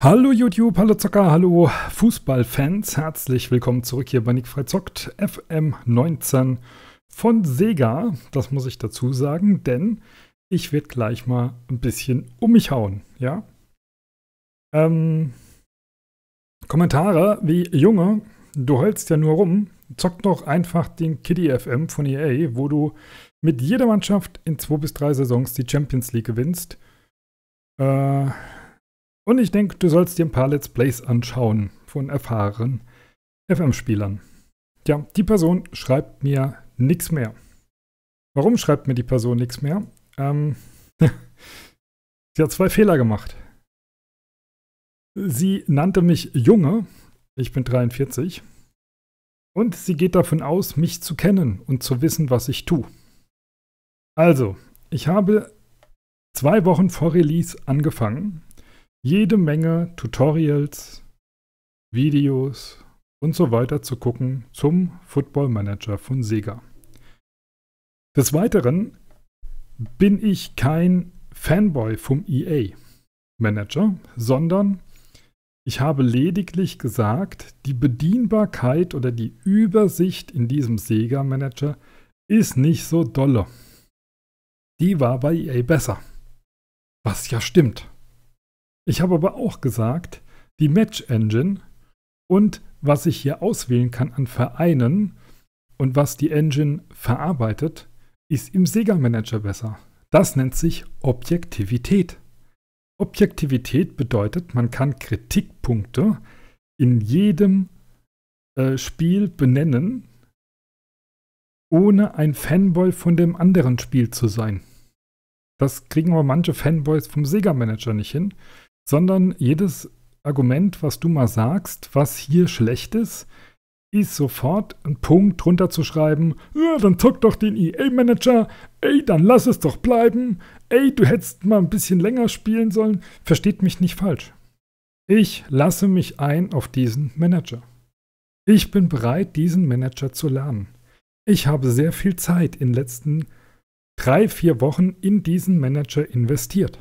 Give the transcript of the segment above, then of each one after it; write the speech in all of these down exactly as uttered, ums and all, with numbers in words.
Hallo YouTube, hallo Zocker, hallo Fußballfans, herzlich willkommen zurück hier bei Nick frei zockt, F M neunzehn von Sega, das muss ich dazu sagen, denn ich werde gleich mal ein bisschen um mich hauen, ja. Ähm, Kommentare wie, Junge, du heulst ja nur rum, zock doch einfach den Kiddie F M von E A, wo du mit jeder Mannschaft in zwei bis drei Saisons die Champions League gewinnst. Äh... Und ich denke, du sollst dir ein paar Let's Plays anschauen von erfahrenen F M-Spielern. Ja, die Person schreibt mir nichts mehr. Warum schreibt mir die Person nichts mehr? Ähm, sie hat zwei Fehler gemacht. Sie nannte mich Junge, ich bin dreiundvierzig, und sie geht davon aus, mich zu kennen und zu wissen, was ich tue. Also, ich habe zwei Wochen vor Release angefangen, jede Menge Tutorials, Videos und so weiter zu gucken zum Football Manager von Sega. Des Weiteren bin ich kein Fanboy vom E A Manager, sondern ich habe lediglich gesagt, die Bedienbarkeit oder die Übersicht in diesem Sega Manager ist nicht so dolle. Die war bei E A besser. Was ja stimmt. Ich habe aber auch gesagt, die Match Engine und was ich hier auswählen kann an Vereinen und was die Engine verarbeitet, ist im Sega Manager besser. Das nennt sich Objektivität. Objektivität bedeutet, man kann Kritikpunkte in jedem äh, Spiel benennen, ohne ein Fanboy von dem anderen Spiel zu sein. Das kriegen aber manche Fanboys vom Sega Manager nicht hin. Sondern jedes Argument, was du mal sagst, was hier schlecht ist, ist sofort ein Punkt drunter zu schreiben, ja, dann zock doch den E A-Manager, ey, dann lass es doch bleiben, ey, du hättest mal ein bisschen länger spielen sollen. Versteht mich nicht falsch. Ich lasse mich ein auf diesen Manager. Ich bin bereit, diesen Manager zu lernen. Ich habe sehr viel Zeit in den letzten drei, vier Wochen in diesen Manager investiert.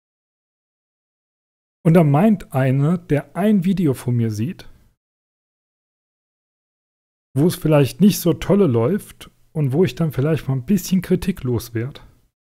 Und da meint einer, der ein Video von mir sieht, wo es vielleicht nicht so tolle läuft und wo ich dann vielleicht mal ein bisschen Kritik loswerde,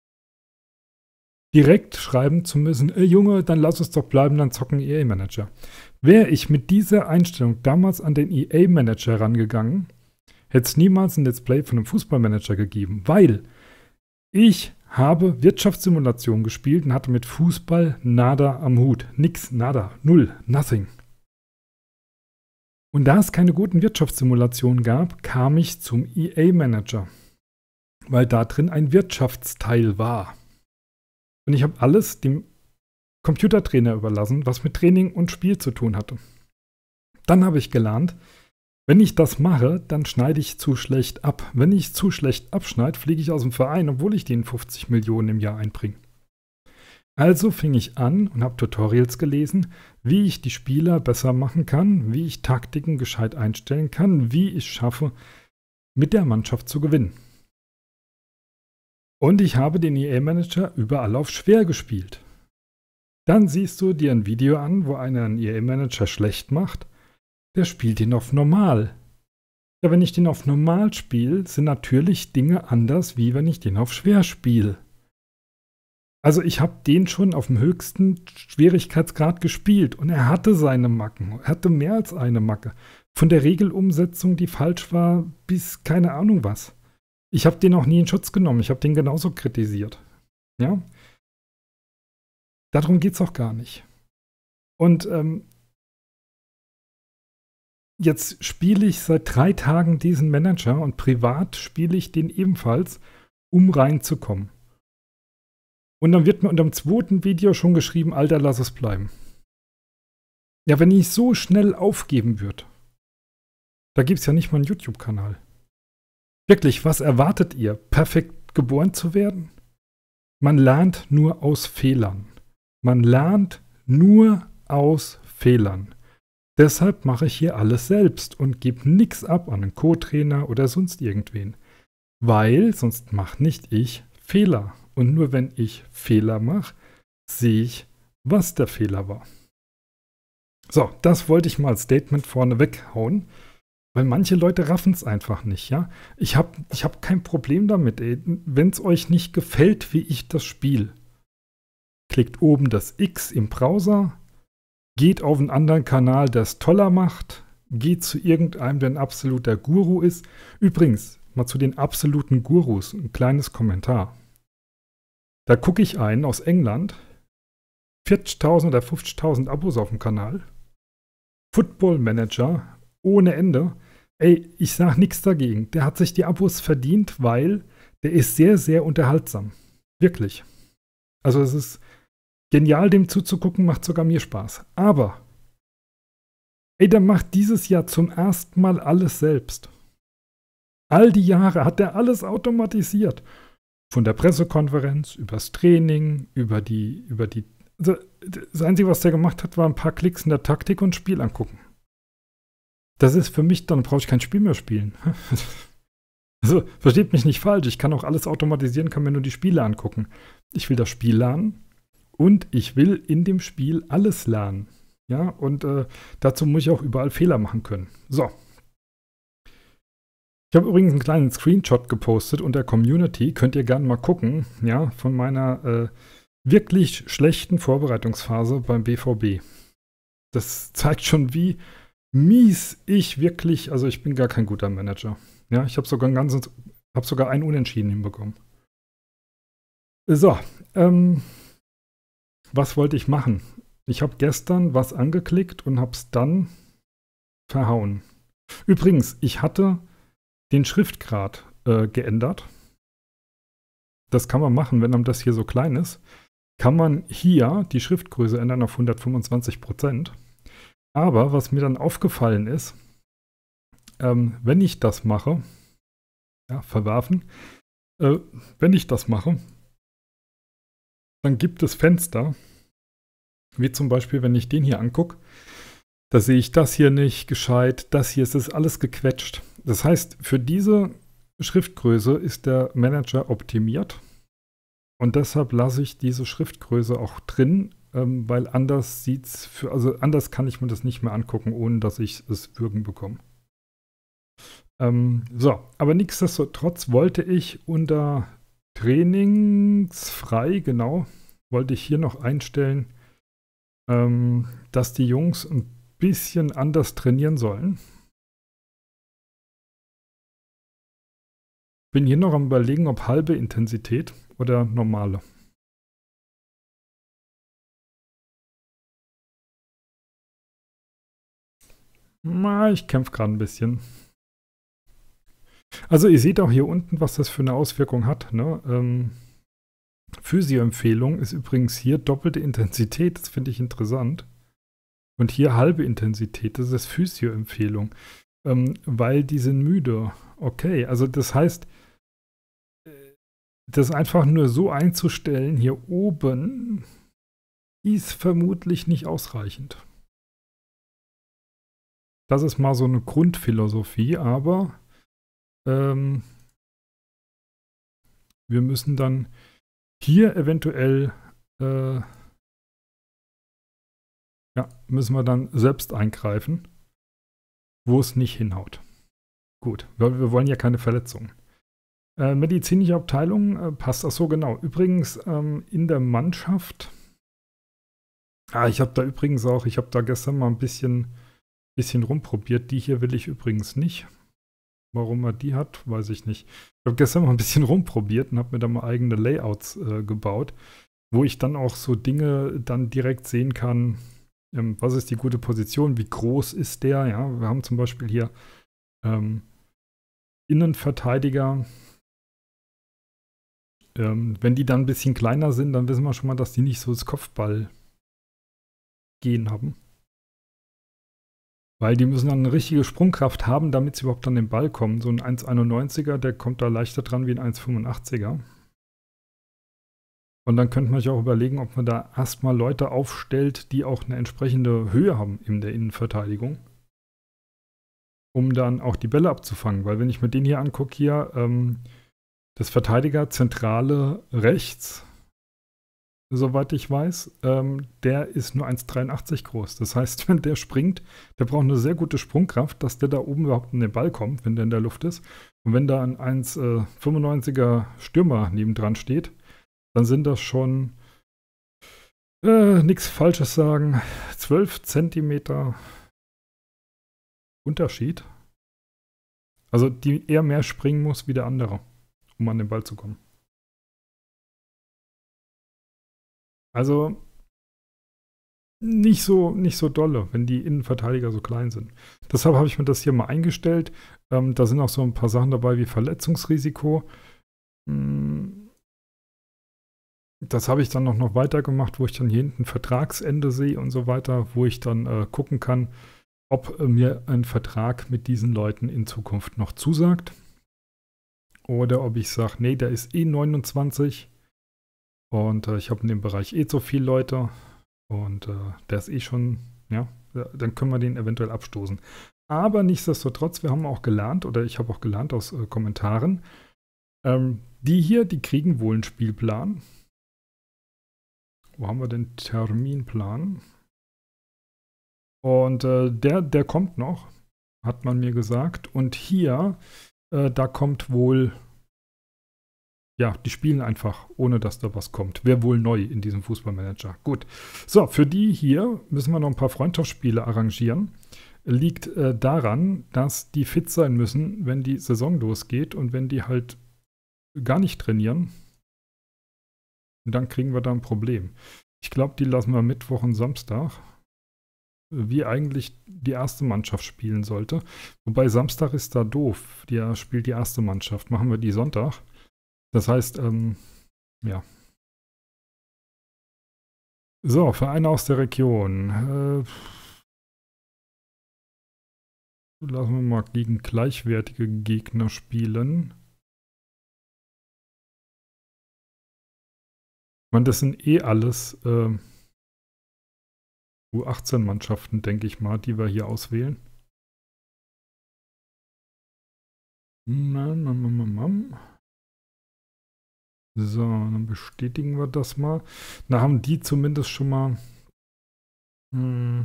direkt schreiben zu müssen, ey Junge, dann lass es doch bleiben, dann zocken E A-Manager. Wäre ich mit dieser Einstellung damals an den E A-Manager rangegangen, hätte es niemals ein Let's Play von einem Fußballmanager gegeben, weil ich habe Wirtschaftssimulation gespielt und hatte mit Fußball nada am Hut. Nix, nada, null, nothing. Und da es keine guten Wirtschaftssimulationen gab, kam ich zum E A-Manager, weil da drin ein Wirtschaftsteil war. Und ich habe alles dem Computertrainer überlassen, was mit Training und Spiel zu tun hatte. Dann habe ich gelernt, wenn ich das mache, dann schneide ich zu schlecht ab. Wenn ich zu schlecht abschneide, fliege ich aus dem Verein, obwohl ich den fünfzig Millionen im Jahr einbringe. Also fing ich an und habe Tutorials gelesen, wie ich die Spieler besser machen kann, wie ich Taktiken gescheit einstellen kann, wie ich schaffe, mit der Mannschaft zu gewinnen. Und ich habe den E A-Manager überall auf schwer gespielt. Dann siehst du dir ein Video an, wo einer einen E A-Manager schlecht macht. Der spielt ihn auf normal. Ja, wenn ich den auf normal spiele, sind natürlich Dinge anders, wie wenn ich den auf schwer spiele. Also ich habe den schon auf dem höchsten Schwierigkeitsgrad gespielt und er hatte seine Macken. Er hatte mehr als eine Macke. Von der Regelumsetzung, die falsch war, bis keine Ahnung was. Ich habe den auch nie in Schutz genommen. Ich habe den genauso kritisiert. Ja? Darum geht es auch gar nicht. Und ähm, jetzt spiele ich seit drei Tagen diesen Manager und privat spiele ich den ebenfalls, um reinzukommen. Und dann wird mir unter dem zweiten Video schon geschrieben, Alter, lass es bleiben. Ja, wenn ich so schnell aufgeben würde, da gibt es ja nicht mal einen YouTube-Kanal. Wirklich, was erwartet ihr? Perfekt geboren zu werden? Man lernt nur aus Fehlern. Man lernt nur aus Fehlern. Deshalb mache ich hier alles selbst und gebe nichts ab an einen Co-Trainer oder sonst irgendwen. Weil sonst mache nicht ich Fehler. Und nur wenn ich Fehler mache, sehe ich, was der Fehler war. So, das wollte ich mal als Statement vorne weghauen, weil manche Leute raffen es einfach nicht, ja. Ich habe ich hab kein Problem damit, wenn es euch nicht gefällt, wie ich das spiele. Klickt oben das X im Browser, geht auf einen anderen Kanal, der es toller macht, geht zu irgendeinem, der ein absoluter Guru ist. Übrigens, mal zu den absoluten Gurus, ein kleines Kommentar. Da gucke ich einen aus England, vierzigtausend oder fünfzigtausend Abos auf dem Kanal, Football Manager ohne Ende. Ey, ich sag nichts dagegen. Der hat sich die Abos verdient, weil der ist sehr, sehr unterhaltsam. Wirklich. Also es ist genial, dem zuzugucken, macht sogar mir Spaß. Aber, ey, der macht dieses Jahr zum ersten Mal alles selbst. All die Jahre hat er alles automatisiert. Von der Pressekonferenz, übers Training, über die, über die. Also das Einzige, was der gemacht hat, war ein paar Klicks in der Taktik und Spiel angucken. Das ist für mich, dann brauche ich kein Spiel mehr spielen. Also, versteht mich nicht falsch, ich kann auch alles automatisieren, kann mir nur die Spiele angucken. Ich will das Spiel lernen und ich will in dem Spiel alles lernen. Ja, und äh, dazu muss ich auch überall Fehler machen können. So. Ich habe übrigens einen kleinen Screenshot gepostet unter Community, könnt ihr gerne mal gucken, ja, von meiner äh, wirklich schlechten Vorbereitungsphase beim B V B. Das zeigt schon, wie mies ich wirklich, also ich bin gar kein guter Manager. Ja, ich habe sogar ein ganzes, habe sogar ein Unentschieden hinbekommen. So, ähm, was wollte ich machen? Ich habe gestern was angeklickt und habe es dann verhauen. Übrigens, ich hatte den Schriftgrad äh, geändert. Das kann man machen, wenn einem das hier so klein ist. Kann man hier die Schriftgröße ändern auf hundertfünfundzwanzig Prozent. Aber was mir dann aufgefallen ist, ähm, wenn ich das mache, ja, verwerfen, äh, wenn ich das mache, dann gibt es Fenster, wie zum Beispiel, wenn ich den hier angucke, da sehe ich das hier nicht gescheit, das hier ist, das ist alles gequetscht. Das heißt, für diese Schriftgröße ist der Manager optimiert und deshalb lasse ich diese Schriftgröße auch drin, ähm, weil anders sieht's für, also anders kann ich mir das nicht mehr angucken, ohne dass ich es würgen bekomme. Ähm, so, aber nichtsdestotrotz wollte ich unter trainingsfrei, genau, wollte ich hier noch einstellen, ähm, dass die Jungs ein bisschen anders trainieren sollen. Bin hier noch am Überlegen, ob halbe Intensität oder normale. Na, ich kämpfe gerade ein bisschen. Also ihr seht auch hier unten, was das für eine Auswirkung hat. Ne? Ähm, Physio-Empfehlung ist übrigens hier doppelte Intensität, das finde ich interessant. Und hier halbe Intensität, das ist Physio-Empfehlung. Ähm, weil die sind müde. Okay, also das heißt, das einfach nur so einzustellen hier oben ist vermutlich nicht ausreichend. Das ist mal so eine Grundphilosophie, aber ähm, wir müssen dann hier eventuell äh, ja, müssen wir dann selbst eingreifen, wo es nicht hinhaut. Gut, weil wir wollen ja keine Verletzungen. Äh, medizinische Abteilung äh, passt, ach so genau. Übrigens ähm, in der Mannschaft, ah, ich habe da übrigens auch, ich habe da gestern mal ein bisschen, bisschen rumprobiert. Die hier will ich übrigens nicht. Warum er die hat, weiß ich nicht. Ich habe gestern mal ein bisschen rumprobiert und habe mir da mal eigene Layouts äh, gebaut, wo ich dann auch so Dinge dann direkt sehen kann, ähm, was ist die gute Position, wie groß ist der, ja. Wir haben zum Beispiel hier ähm, Innenverteidiger. Ähm, wenn die dann ein bisschen kleiner sind, dann wissen wir schon mal, dass die nicht so das Kopfball-Gen haben. Weil die müssen dann eine richtige Sprungkraft haben, damit sie überhaupt an den Ball kommen. So ein eins Komma einundneunziger, der kommt da leichter dran wie ein eins Komma fünfundachtziger. Und dann könnte man sich auch überlegen, ob man da erstmal Leute aufstellt, die auch eine entsprechende Höhe haben in der Innenverteidigung, um dann auch die Bälle abzufangen. Weil wenn ich mir den hier angucke, hier, ähm, das Verteidiger Zentrale rechts, soweit ich weiß. Ähm, der ist nur eins Komma dreiundachtzig groß. Das heißt, wenn der springt, der braucht eine sehr gute Sprungkraft, dass der da oben überhaupt in den Ball kommt, wenn der in der Luft ist. Und wenn da ein eins Komma fünfundneunziger Stürmer nebendran steht, dann sind das schon, äh, nichts Falsches sagen, zwölf Zentimeter Unterschied. Also die er mehr springen muss wie der andere, um an den Ball zu kommen. Also nicht so, nicht so dolle, wenn die Innenverteidiger so klein sind. Deshalb habe ich mir das hier mal eingestellt. Ähm, da sind auch so ein paar Sachen dabei wie Verletzungsrisiko. Hm, das habe ich dann noch, noch weitergemacht, wo ich dann hier hinten Vertragsende sehe und so weiter, wo ich dann äh, gucken kann, ob äh, mir ein Vertrag mit diesen Leuten in Zukunft noch zusagt. Oder ob ich sage, nee, der ist eh neunundzwanzig und äh, ich habe in dem Bereich eh so viele Leute und äh, der ist eh schon, ja, dann können wir den eventuell abstoßen. Aber nichtsdestotrotz, wir haben auch gelernt, oder ich habe auch gelernt aus äh, Kommentaren, ähm, die hier, die kriegen wohl einen Spielplan. Wo haben wir den Terminplan? Und äh, der, der kommt noch, hat man mir gesagt. Und hier, äh, da kommt wohl, ja, die spielen einfach, ohne dass da was kommt. Wäre wohl neu in diesem Fußballmanager. Gut. So, für die hier müssen wir noch ein paar Freundschaftsspiele arrangieren. Liegt äh, daran, dass die fit sein müssen, wenn die Saison losgeht und wenn die halt gar nicht trainieren, dann kriegen wir da ein Problem. Ich glaube, die lassen wir Mittwoch und Samstag, wie eigentlich die erste Mannschaft spielen sollte. Wobei Samstag ist da doof. Die spielt die erste Mannschaft. Machen wir die Sonntag. Das heißt, ähm, ja. So, Vereine aus der Region. Äh, lassen wir mal gegen gleichwertige Gegner spielen. Ich meine, das sind eh alles äh, U achtzehn Mannschaften, denke ich mal, die wir hier auswählen. Mam, mam, mam, mam. So, dann bestätigen wir das mal. Da haben die zumindest schon mal mh,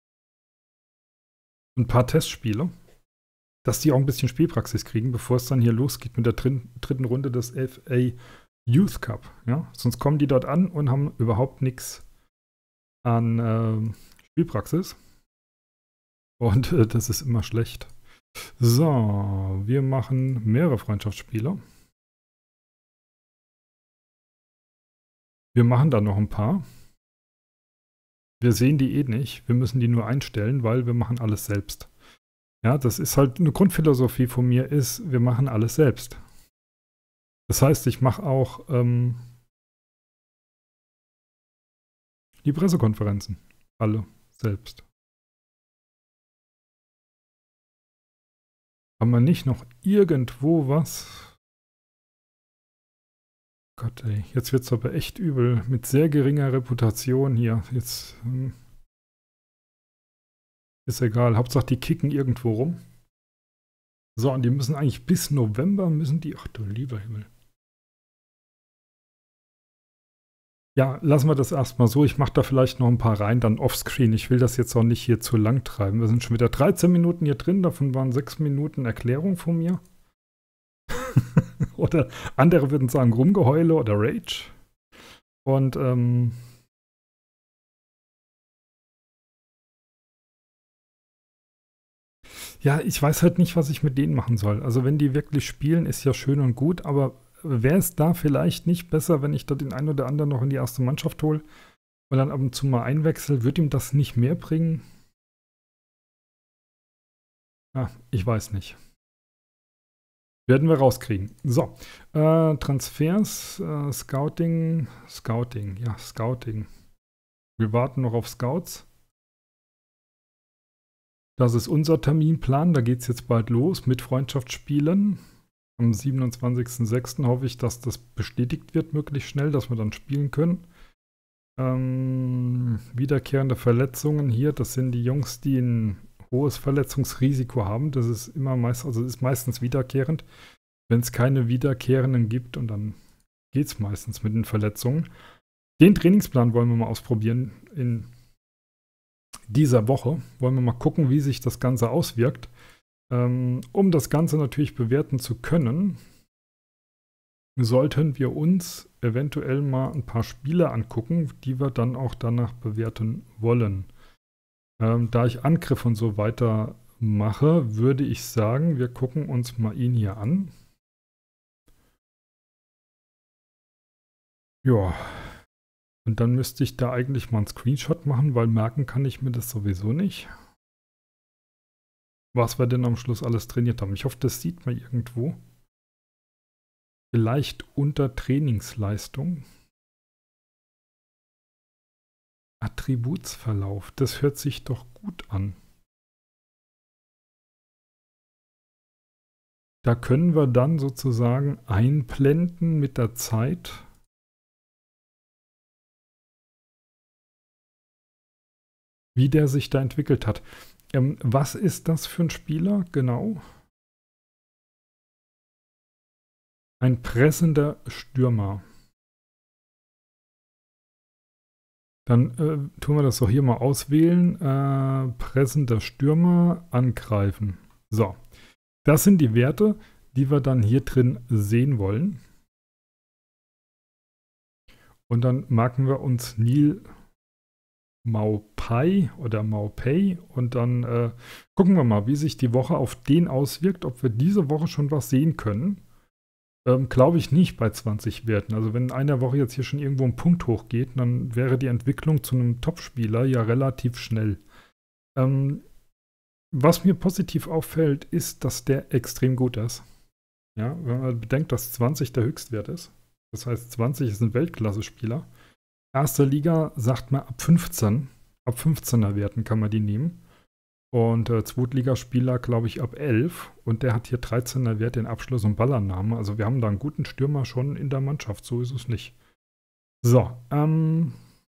ein paar Testspiele, dass die auch ein bisschen Spielpraxis kriegen, bevor es dann hier losgeht mit der drin, dritten Runde des F A Youth Cup. Ja? Sonst kommen die dort an und haben überhaupt nichts an äh, Spielpraxis. Und äh, das ist immer schlecht. So, wir machen mehrere Freundschaftsspiele. Wir machen da noch ein paar. Wir sehen die eh nicht. Wir müssen die nur einstellen, weil wir machen alles selbst. Ja, das ist halt eine Grundphilosophie von mir ist, wir machen alles selbst. Das heißt, ich mache auch ähm, die Pressekonferenzen. Alle selbst. Haben wir nicht noch irgendwo was? Gott, ey, jetzt wird es aber echt übel. Mit sehr geringer Reputation hier. Jetzt hm, ist egal. Hauptsache, die kicken irgendwo rum. So, und die müssen eigentlich bis November müssen die. Ach du lieber Himmel. Ja, lassen wir das erstmal so. Ich mache da vielleicht noch ein paar rein, dann offscreen. Ich will das jetzt auch nicht hier zu lang treiben. Wir sind schon wieder dreizehn Minuten hier drin. Davon waren sechs Minuten Erklärung von mir. Oder andere würden sagen Rumgeheule oder Rage. Und ähm, ja, ich weiß halt nicht, was ich mit denen machen soll. Also wenn die wirklich spielen, ist ja schön und gut, aber wäre es da vielleicht nicht besser, wenn ich da den einen oder anderen noch in die erste Mannschaft hole und dann ab und zu mal einwechsel? Wird ihm das nicht mehr bringen? Ah, ich weiß nicht. Werden wir rauskriegen. So, äh, Transfers, äh, Scouting, Scouting, ja, Scouting. Wir warten noch auf Scouts. Das ist unser Terminplan, da geht es jetzt bald los mit Freundschaftsspielen. Am siebenundzwanzigsten sechsten hoffe ich, dass das bestätigt wird, möglichst schnell, dass wir dann spielen können. Ähm, wiederkehrende Verletzungen hier, das sind die Jungs, die ein hohes Verletzungsrisiko haben. Das ist immer meist, also ist meistens wiederkehrend. Wenn es keine wiederkehrenden gibt, und dann geht es meistens mit den Verletzungen. Den Trainingsplan wollen wir mal ausprobieren in dieser Woche. Wollen wir mal gucken, wie sich das Ganze auswirkt. Ähm, um das Ganze natürlich bewerten zu können, sollten wir uns eventuell mal ein paar Spiele angucken, die wir dann auch danach bewerten wollen. Ähm, da ich Angriff und so weiter mache, würde ich sagen, wir gucken uns mal ihn hier an. Ja, und dann müsste ich da eigentlich mal einen Screenshot machen, weil merken kann ich mir das sowieso nicht. Was wir denn am Schluss alles trainiert haben. Ich hoffe, das sieht man irgendwo. Vielleicht unter Trainingsleistung. Attributsverlauf, das hört sich doch gut an. Da können wir dann sozusagen einblenden mit der Zeit. Wie der sich da entwickelt hat. Ähm, was ist das für ein Spieler genau? Ein pressender Stürmer. Dann äh, tun wir das doch hier mal auswählen. Äh, pressender Stürmer, angreifen. So, das sind die Werte, die wir dann hier drin sehen wollen. Und dann marken wir uns Neil Maupay oder Maupay und dann äh, gucken wir mal, wie sich die Woche auf den auswirkt, ob wir diese Woche schon was sehen können. Ähm, Glaube ich nicht bei zwanzig Werten. Also wenn in einer Woche jetzt hier schon irgendwo ein Punkt hochgeht, dann wäre die Entwicklung zu einem Topspieler ja relativ schnell. Ähm, was mir positiv auffällt, ist, dass der extrem gut ist. Ja, wenn man bedenkt, dass zwanzig der Höchstwert ist. Das heißt, zwanzig ist ein Weltklasse-Spieler. Erste Liga sagt man ab fünfzehn. Ab fünfzehner Werten kann man die nehmen. Und äh, Zweitligaspieler, glaube ich, ab elf. Und der hat hier dreizehner Wert in Abschluss und Ballannahme. Also wir haben da einen guten Stürmer schon in der Mannschaft. So ist es nicht. So, ähm,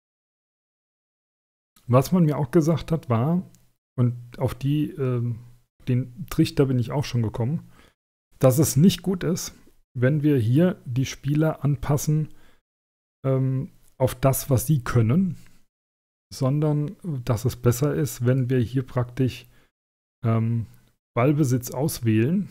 was man mir auch gesagt hat, war, und auf die, äh, den Trichter bin ich auch schon gekommen, dass es nicht gut ist, wenn wir hier die Spieler anpassen ähm, auf das, was sie können, sondern dass es besser ist, wenn wir hier praktisch ähm, Ballbesitz auswählen.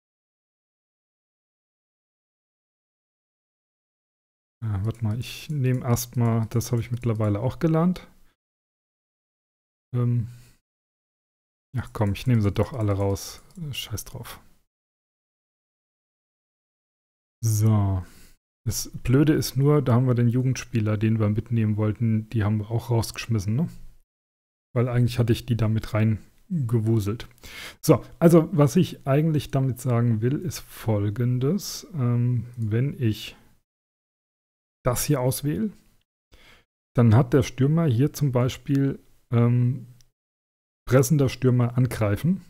Ja, warte mal, ich nehme erstmal, das habe ich mittlerweile auch gelernt. Ähm, ja, komm, ich nehme sie doch alle raus. Scheiß drauf. So. Das Blöde ist nur, da haben wir den Jugendspieler, den wir mitnehmen wollten, die haben wir auch rausgeschmissen, ne? Weil eigentlich hatte ich die da mit reingewuselt. So, also was ich eigentlich damit sagen will, ist Folgendes. Ähm, wenn ich das hier auswähle, dann hat der Stürmer hier zum Beispiel ähm, pressender Stürmer angreifen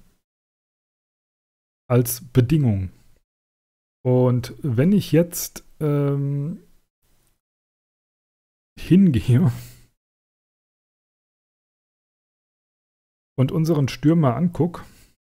als Bedingung. Und wenn ich jetzt ähm, hingehe und unseren Stürmer angucke,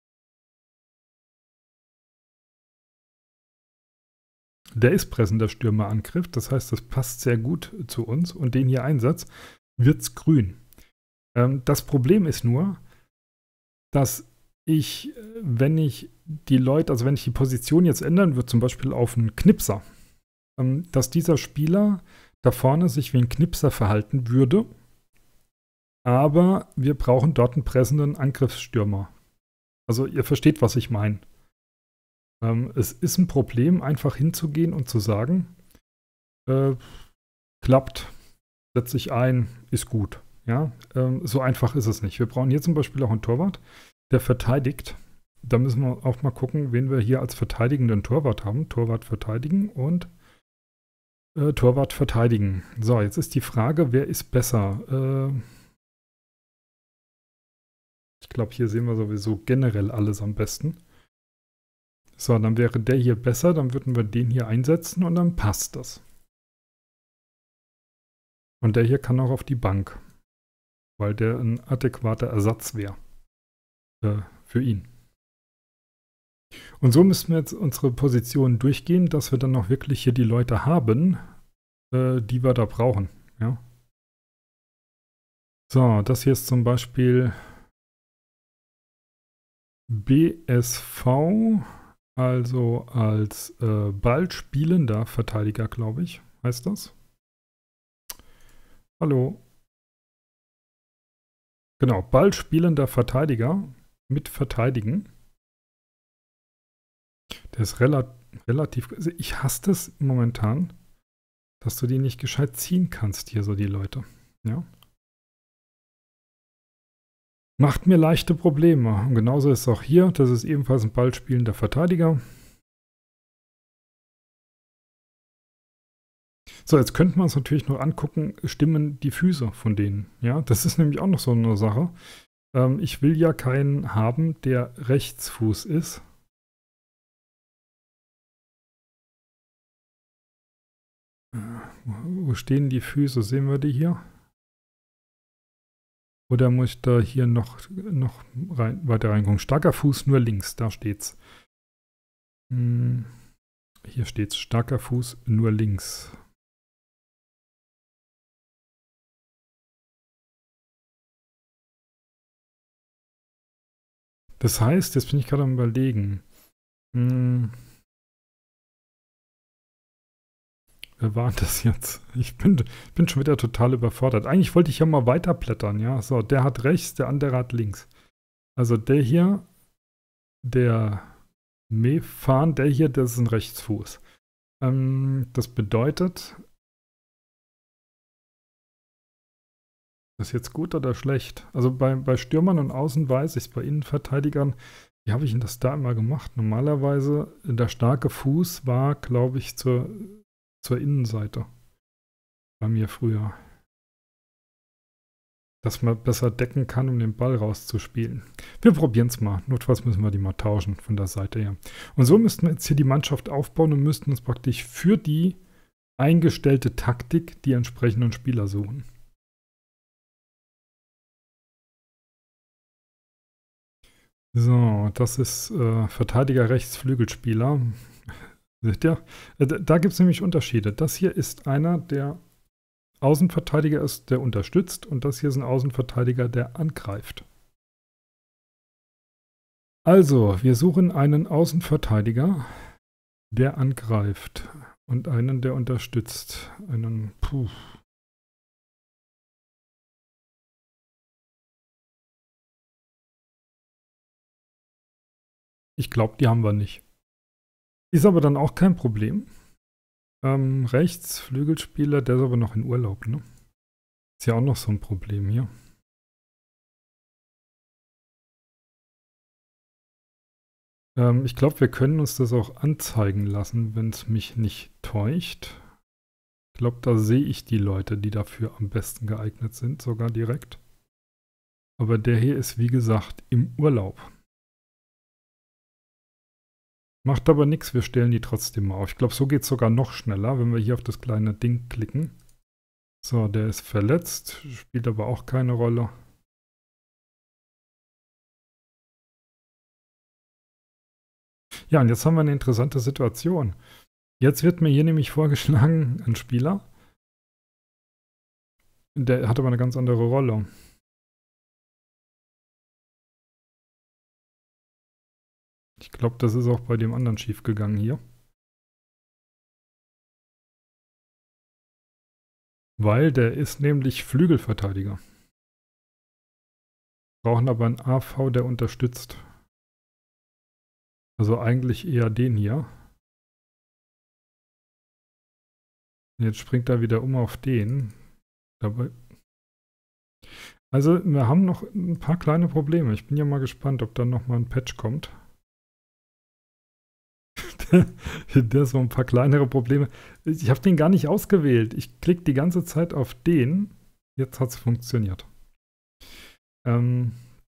der ist pressender Stürmerangriff, das heißt, das passt sehr gut zu uns und den hier Einsatz, wird es grün. Ähm, das Problem ist nur, dass ich, wenn ich die Leute, also wenn ich die Position jetzt ändern würde, zum Beispiel auf einen Knipser, ähm, dass dieser Spieler da vorne sich wie ein Knipser verhalten würde, aber wir brauchen dort einen pressenden Angriffsstürmer. Also ihr versteht, was ich meine. Ähm, es ist ein Problem, einfach hinzugehen und zu sagen, äh, klappt, setze ich ein, ist gut. Ja, ähm, so einfach ist es nicht. Wir brauchen hier zum Beispiel auch einen Torwart, der verteidigt. Da müssen wir auch mal gucken, wen wir hier als verteidigenden Torwart haben. Torwart verteidigen und äh, Torwart verteidigen. So, jetzt ist die Frage, wer ist besser? Äh, ich glaube, hier sehen wir sowieso generell alles am besten. So, dann wäre der hier besser, dann würden wir den hier einsetzen und dann passt das. Und der hier kann auch auf die Bank, weil der ein adäquater Ersatz wäre äh, für ihn. Und so müssen wir jetzt unsere Positionen durchgehen, dass wir dann auch wirklich hier die Leute haben, äh, die wir da brauchen. Ja. So, das hier ist zum Beispiel B S V, also als äh, ballspielender Verteidiger, glaube ich, heißt das. Hallo. Genau, ballspielender Verteidiger mit Verteidigen. Der ist rela relativ. Also ich hasse das momentan, dass du die nicht gescheit ziehen kannst, hier so die Leute. Ja. Macht mir leichte Probleme. Und genauso ist es auch hier. Das ist ebenfalls ein ballspielender Verteidiger. So, jetzt könnten wir uns natürlich noch angucken, stimmen die Füße von denen. Ja, das ist nämlich auch noch so eine Sache. Ähm, ich will ja keinen haben, der Rechtsfuß ist. Wo stehen die Füße? Sehen wir die hier? Oder muss ich da hier noch, noch rein, weiter reingucken? Starker Fuß nur links, da steht's. Hm, hier steht's, starker Fuß nur links. Das heißt, jetzt bin ich gerade am Überlegen. Hm, wer war das jetzt? Ich bin, bin schon wieder total überfordert. Eigentlich wollte ich ja mal weiterblättern, ja. So, der hat rechts, der andere hat links. Also der hier, der Mefan, der hier, das ist ein Rechtsfuß. Ähm, das bedeutet, ist das jetzt gut oder schlecht? Also bei, bei Stürmern und Außen weiß ich es, bei Innenverteidigern, wie habe ich denn das da immer gemacht? Normalerweise, der starke Fuß war, glaube ich, zur, zur Innenseite. Bei mir früher. Dass man besser decken kann, um den Ball rauszuspielen. Wir probieren es mal. Notfalls müssen wir die mal tauschen von der Seite her. Und so müssten wir jetzt hier die Mannschaft aufbauen und müssten uns praktisch für die eingestellte Taktik die entsprechenden Spieler suchen. So, das ist äh, Verteidiger rechts Flügelspieler. Seht ihr? Äh, da gibt es nämlich Unterschiede. Das hier ist einer, der Außenverteidiger ist, der unterstützt, und das hier ist ein Außenverteidiger, der angreift. Also, wir suchen einen Außenverteidiger, der angreift, und einen, der unterstützt. Einen, puh. Ich glaube, die haben wir nicht. Ist aber dann auch kein Problem. Ähm, rechts, Flügelspieler, der ist aber noch in Urlaub, ne? Ist ja auch noch so ein Problem hier. Ähm, ich glaube, wir können uns das auch anzeigen lassen, wenn es mich nicht täuscht. Ich glaube, da sehe ich die Leute, die dafür am besten geeignet sind, sogar direkt. Aber der hier ist, wie gesagt, im Urlaub. Macht aber nichts, wir stellen die trotzdem mal auf. Ich glaube, so geht es sogar noch schneller, wenn wir hier auf das kleine Ding klicken. So, der ist verletzt, spielt aber auch keine Rolle. Ja, und jetzt haben wir eine interessante Situation. Jetzt wird mir hier nämlich vorgeschlagen, ein Spieler, der hat aber eine ganz andere Rolle. Ich glaube, das ist auch bei dem anderen schiefgegangen hier. Weil der ist nämlich Flügelverteidiger. Brauchen aber einen A V, der unterstützt. Also eigentlich eher den hier. Jetzt springt er wieder um auf den. Dabei. Also wir haben noch ein paar kleine Probleme. Ich bin ja mal gespannt, ob dann nochmal ein Patch kommt. Der so ein paar kleinere Probleme. Ich habe den gar nicht ausgewählt. Ich klicke die ganze Zeit auf den. Jetzt hat es funktioniert. Ähm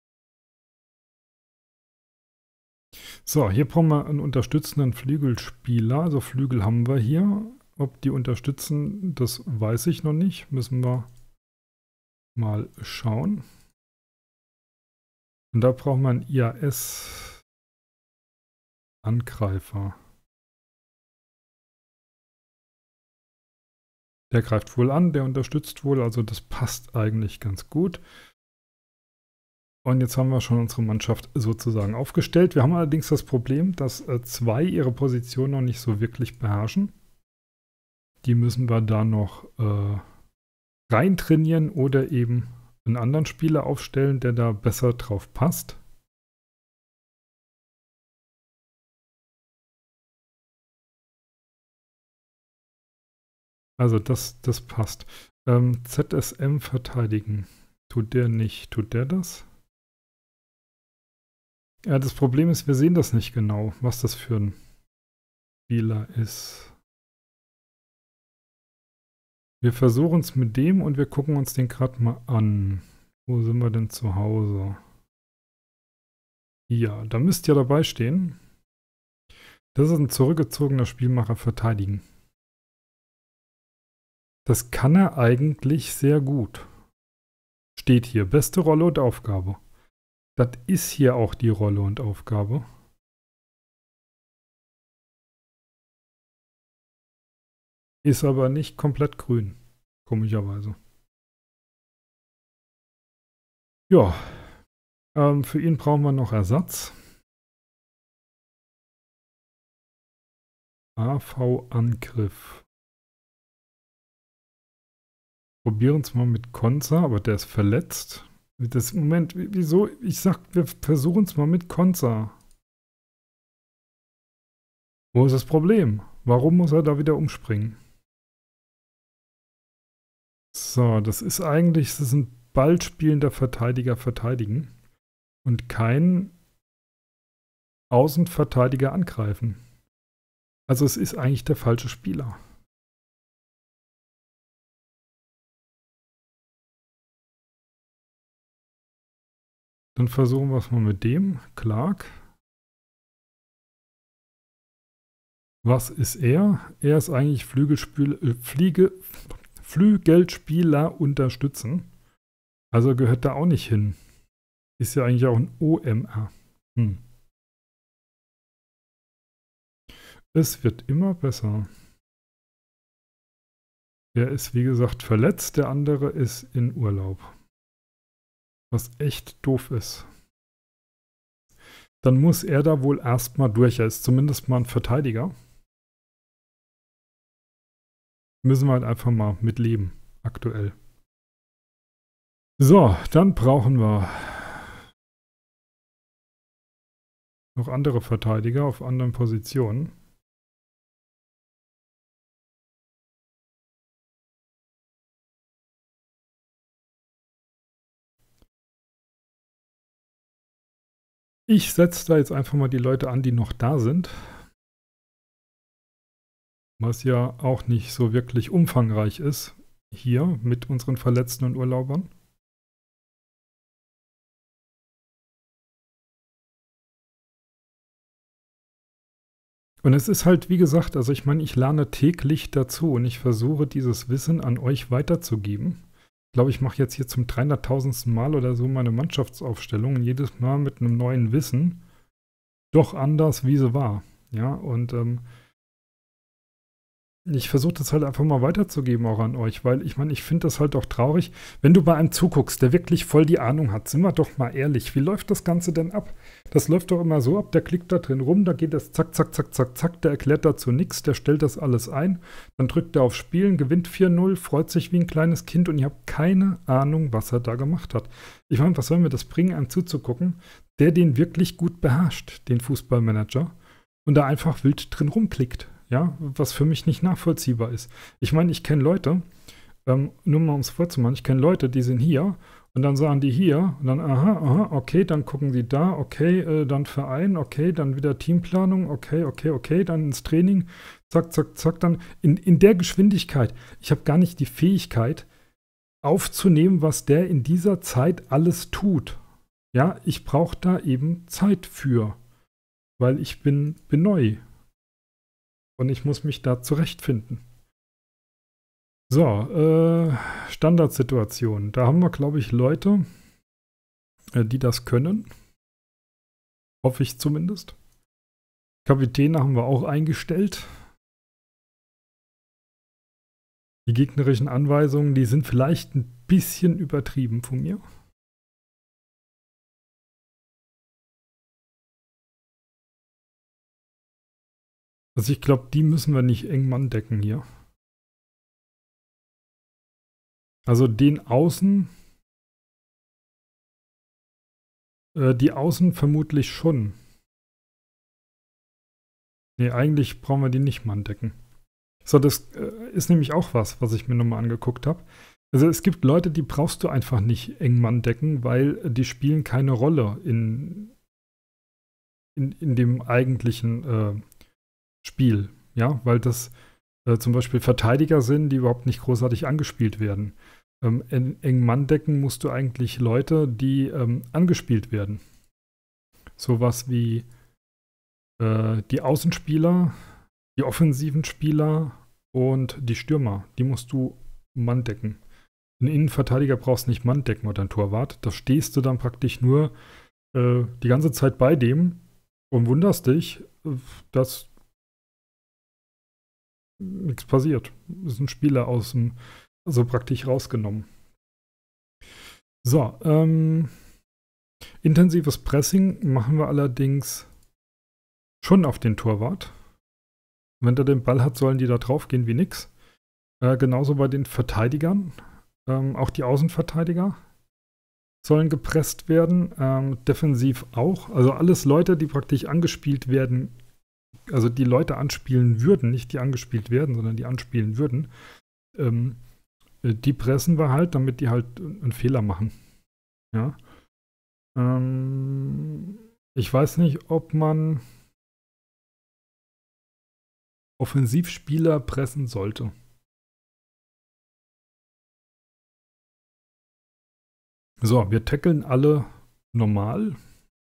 so, hier brauchen wir einen unterstützenden Flügelspieler. Also Flügel haben wir hier. Ob die unterstützen, das weiß ich noch nicht. Müssen wir mal schauen. Und da brauchen wir einen I A S-Angreifer. Der greift wohl an, der unterstützt wohl, also das passt eigentlich ganz gut. Und jetzt haben wir schon unsere Mannschaft sozusagen aufgestellt. Wir haben allerdings das Problem, dass äh, zwei ihre Position noch nicht so wirklich beherrschen. Die müssen wir da noch äh, reintrainieren oder eben einen anderen Spieler aufstellen, der da besser drauf passt. Also das, das passt. Ähm, Z S M verteidigen. Tut der nicht? Tut der das? Ja, das Problem ist, wir sehen das nicht genau, was das für ein Spieler ist. Wir versuchen es mit dem und wir gucken uns den gerade mal an. Wo sind wir denn zu Hause? Ja, da müsst ihr dabei stehen. Das ist ein zurückgezogener Spielmacher verteidigen. Das kann er eigentlich sehr gut. Steht hier, beste Rolle und Aufgabe. Das ist hier auch die Rolle und Aufgabe. Ist aber nicht komplett grün, komischerweise. Ja, ähm, für ihn brauchen wir noch Ersatz. A V-Angriff. Probieren es mal mit Konza, aber der ist verletzt. Das Moment, wieso? Ich sag, wir versuchen es mal mit Konza. Wo ist das Problem? Warum muss er da wieder umspringen? So, das ist eigentlich, das ist ein ballspielender Verteidiger verteidigen und kein Außenverteidiger angreifen. Also es ist eigentlich der falsche Spieler. Dann versuchen wir es mal mit dem. Clark. Was ist er? Er ist eigentlich Flügelspieler, äh, Fliege, Flügelspieler unterstützen. Also gehört da auch nicht hin. Ist ja eigentlich auch ein O M R. Hm. Es wird immer besser. Der ist, wie gesagt, verletzt. Der andere ist in Urlaub. Was echt doof ist. Dann muss er da wohl erstmal durch. Er ist zumindest mal ein Verteidiger. Müssen wir halt einfach mal mitleben, aktuell. So, dann brauchen wir noch andere Verteidiger auf anderen Positionen. Ich setze da jetzt einfach mal die Leute an, die noch da sind. Was ja auch nicht so wirklich umfangreich ist. Hier mit unseren Verletzten und Urlaubern. Und es ist halt, wie gesagt, also ich meine, ich lerne täglich dazu und ich versuche dieses Wissen an euch weiterzugeben. Ich glaube, ich mache jetzt hier zum dreihunderttausendsten Mal oder so meine Mannschaftsaufstellung und jedes Mal mit einem neuen Wissen doch anders, wie sie war. Ja, und ähm, ich versuche das halt einfach mal weiterzugeben auch an euch, weil ich meine, ich finde das halt auch traurig, wenn du bei einem zuguckst, der wirklich voll die Ahnung hat. Sind wir doch mal ehrlich, wie läuft das Ganze denn ab? Das läuft doch immer so ab, der klickt da drin rum, da geht das zack, zack, zack, zack, zack, der erklärt dazu nichts, der stellt das alles ein, dann drückt er auf Spielen, gewinnt vier null, freut sich wie ein kleines Kind und ihr habt keine Ahnung, was er da gemacht hat. Ich meine, was soll mir das bringen, einem zuzugucken, der den wirklich gut beherrscht, den Fußballmanager, und da einfach wild drin rumklickt. Ja, was für mich nicht nachvollziehbar ist. Ich meine, ich kenne Leute, ähm, nur mal um es vorzumachen, ich kenne Leute, die sind hier und dann sagen die hier und dann, aha, aha, okay, dann gucken die da, okay, äh, dann Verein, okay, dann wieder Teamplanung, okay, okay, okay, dann ins Training, zack, zack, zack, dann in, in der Geschwindigkeit. Ich habe gar nicht die Fähigkeit aufzunehmen, was der in dieser Zeit alles tut. Ja, ich brauche da eben Zeit für, weil ich bin, bin neu. Und ich muss mich da zurechtfinden. So, äh, Standardsituation. Da haben wir, glaube ich, Leute, äh, die das können. Hoffe ich zumindest. Kapitäne haben wir auch eingestellt. Die gegnerischen Anweisungen, die sind vielleicht ein bisschen übertrieben von mir. Also ich glaube, die müssen wir nicht eng Mann decken hier. Also den Außen, äh, die Außen vermutlich schon. Nee, eigentlich brauchen wir die nicht Mann decken. So, das äh, ist nämlich auch was, was ich mir nochmal angeguckt habe. Also es gibt Leute, die brauchst du einfach nicht eng Mann decken, weil äh, die spielen keine Rolle in, in, in dem eigentlichen äh, Spiel. Ja, weil das äh, zum Beispiel Verteidiger sind, die überhaupt nicht großartig angespielt werden. Ähm, in eng Mann decken musst du eigentlich Leute, die ähm, angespielt werden. Sowas wie äh, die Außenspieler, die offensiven Spieler und die Stürmer. Die musst du Mann decken. Ein Innenverteidiger brauchst nicht Mann decken oder ein Torwart. Da stehst du dann praktisch nur äh, die ganze Zeit bei dem und wunderst dich, äh, dass nichts passiert. Das ist ein Spieler aus dem, also praktisch rausgenommen. So, ähm, intensives Pressing machen wir allerdings schon auf den Torwart. Wenn der den Ball hat, sollen die da drauf gehen wie nix. Äh, genauso bei den Verteidigern. Ähm, auch die Außenverteidiger sollen gepresst werden. Ähm, defensiv auch. Also alles Leute, die praktisch angespielt werden, also die Leute anspielen würden, nicht die angespielt werden, sondern die anspielen würden, ähm, die pressen wir halt, damit die halt einen Fehler machen. Ja. Ähm, ich weiß nicht, ob man Offensivspieler pressen sollte. So, wir tackeln alle normal.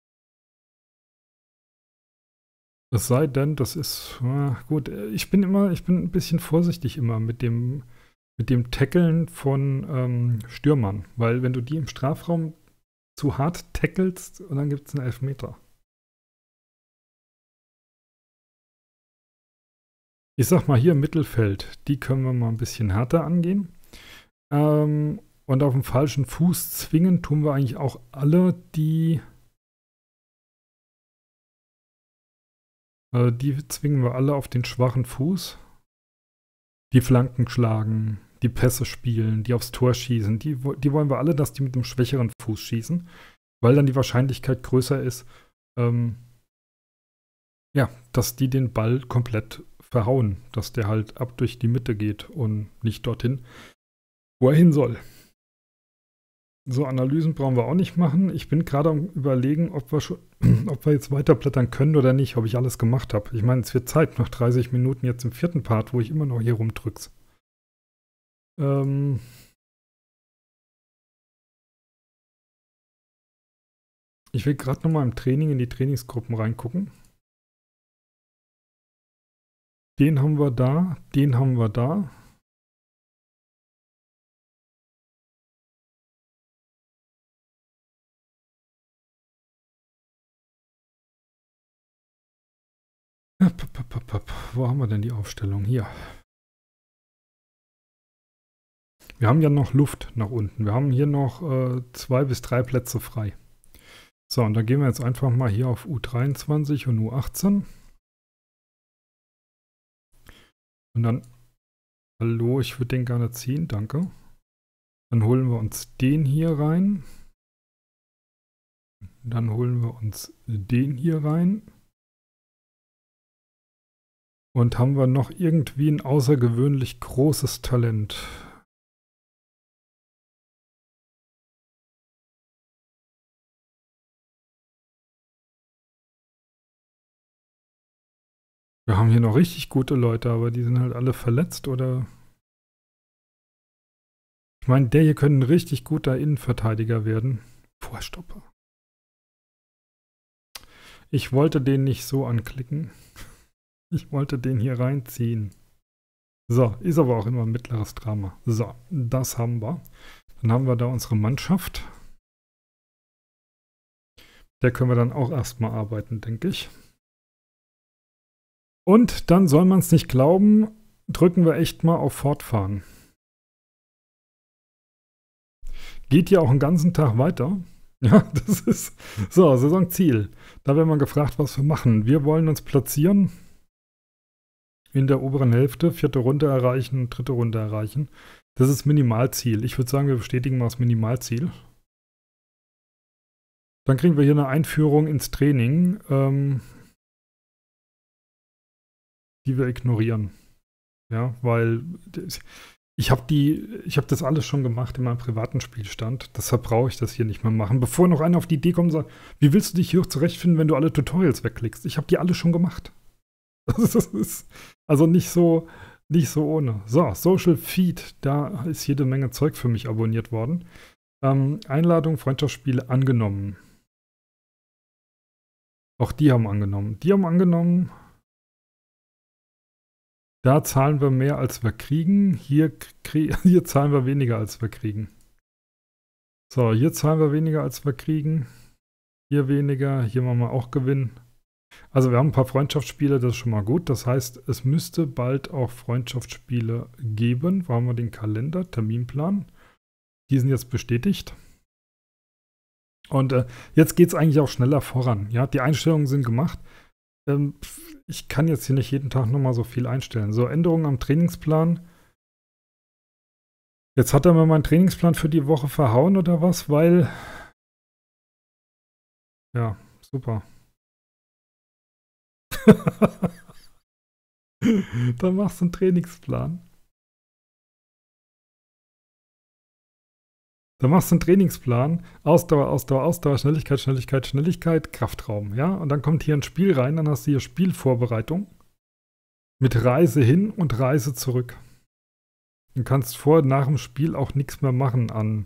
Es sei denn, das ist äh, gut. Ich bin immer, ich bin ein bisschen vorsichtig immer mit dem, mit dem Tackeln von ähm, Stürmern, weil wenn du die im Strafraum zu hart tackelst, und dann gibt es einen Elfmeter. Ich sag mal hier im Mittelfeld, die können wir mal ein bisschen härter angehen. Ähm, und auf dem falschen Fuß zwingen tun wir eigentlich auch alle, die äh, die zwingen wir alle auf den schwachen Fuß. Die Flanken schlagen, die Pässe spielen, die aufs Tor schießen. Die, die wollen wir alle, dass die mit dem schwächeren Fuß schießen, weil dann die Wahrscheinlichkeit größer ist, ähm, ja, dass die den Ball komplett verhauen, dass der halt ab durch die Mitte geht und nicht dorthin, wo er hin soll. So, Analysen brauchen wir auch nicht machen. Ich bin gerade am Überlegen, ob wir, schon, ob wir jetzt weiterblättern können oder nicht, ob ich alles gemacht habe. Ich meine, es wird Zeit nach dreißig Minuten jetzt im vierten Part, wo ich immer noch hier rumdrück's. Ähm ich will gerade noch mal im Training in die Trainingsgruppen reingucken. Den haben wir da, den haben wir da. Wo haben wir denn die Aufstellung? Hier. Wir haben ja noch Luft nach unten. Wir haben hier noch äh, zwei bis drei Plätze frei. So, und da gehen wir jetzt einfach mal hier auf U dreiundzwanzig und U achtzehn. Und dann, hallo, ich würde den gerne ziehen, danke. Dann holen wir uns den hier rein. Dann holen wir uns den hier rein. Und haben wir noch irgendwie ein außergewöhnlich großes Talent? Wir haben hier noch richtig gute Leute, aber die sind halt alle verletzt oder... Ich meine, der hier könnte ein richtig guter Innenverteidiger werden. Vorstopper. Ich wollte den nicht so anklicken. Ich wollte den hier reinziehen. So, ist aber auch immer ein mittleres Drama. So, das haben wir. Dann haben wir da unsere Mannschaft. Der können wir dann auch erstmal arbeiten, denke ich. Und dann soll man es nicht glauben, drücken wir echt mal auf Fortfahren. geht ja auch einen ganzen Tag weiter. Ja, das ist so, Saisonziel. Da werden wir gefragt, was wir machen. Wir wollen uns platzieren in der oberen Hälfte, vierte Runde erreichen, dritte Runde erreichen. Das ist Minimalziel. Ich würde sagen, wir bestätigen mal das Minimalziel. Dann kriegen wir hier eine Einführung ins Training, ähm, die wir ignorieren. Ja, weil ich habe die, ich habe das alles schon gemacht in meinem privaten Spielstand. Deshalb brauche ich das hier nicht mehr machen. Bevor noch einer auf die Idee kommt und sagt, wie willst du dich hier zurechtfinden, wenn du alle Tutorials wegklickst? Ich habe die alle schon gemacht. Das ist also nicht so, nicht so ohne. So, Social Feed, da ist jede Menge Zeug für mich abonniert worden. Ähm, Einladung, Freundschaftsspiele angenommen. Auch die haben angenommen. Die haben angenommen. Da zahlen wir mehr, als wir kriegen. Hier, krie hier zahlen wir weniger, als wir kriegen. So, hier zahlen wir weniger, als wir kriegen. Hier weniger. Hier machen wir auch Gewinn. Also wir haben ein paar Freundschaftsspiele, das ist schon mal gut. Das heißt, es müsste bald auch Freundschaftsspiele geben. Wo haben wir den Kalender, Terminplan? Die sind jetzt bestätigt. Und äh, jetzt geht es eigentlich auch schneller voran. Ja, die Einstellungen sind gemacht. Ähm, ich kann jetzt hier nicht jeden Tag nochmal so viel einstellen. So, Änderungen am Trainingsplan. Jetzt hat er mir meinen Trainingsplan für die Woche verhauen oder was? Weil, ja, super. Dann machst du einen Trainingsplan. Dann machst du einen Trainingsplan. Ausdauer, Ausdauer, Ausdauer, Schnelligkeit, Schnelligkeit, Schnelligkeit, Kraftraum. Ja, und dann kommt hier ein Spiel rein. Dann hast du hier Spielvorbereitung mit Reise hin und Reise zurück. Du kannst vor und nach dem Spiel auch nichts mehr machen an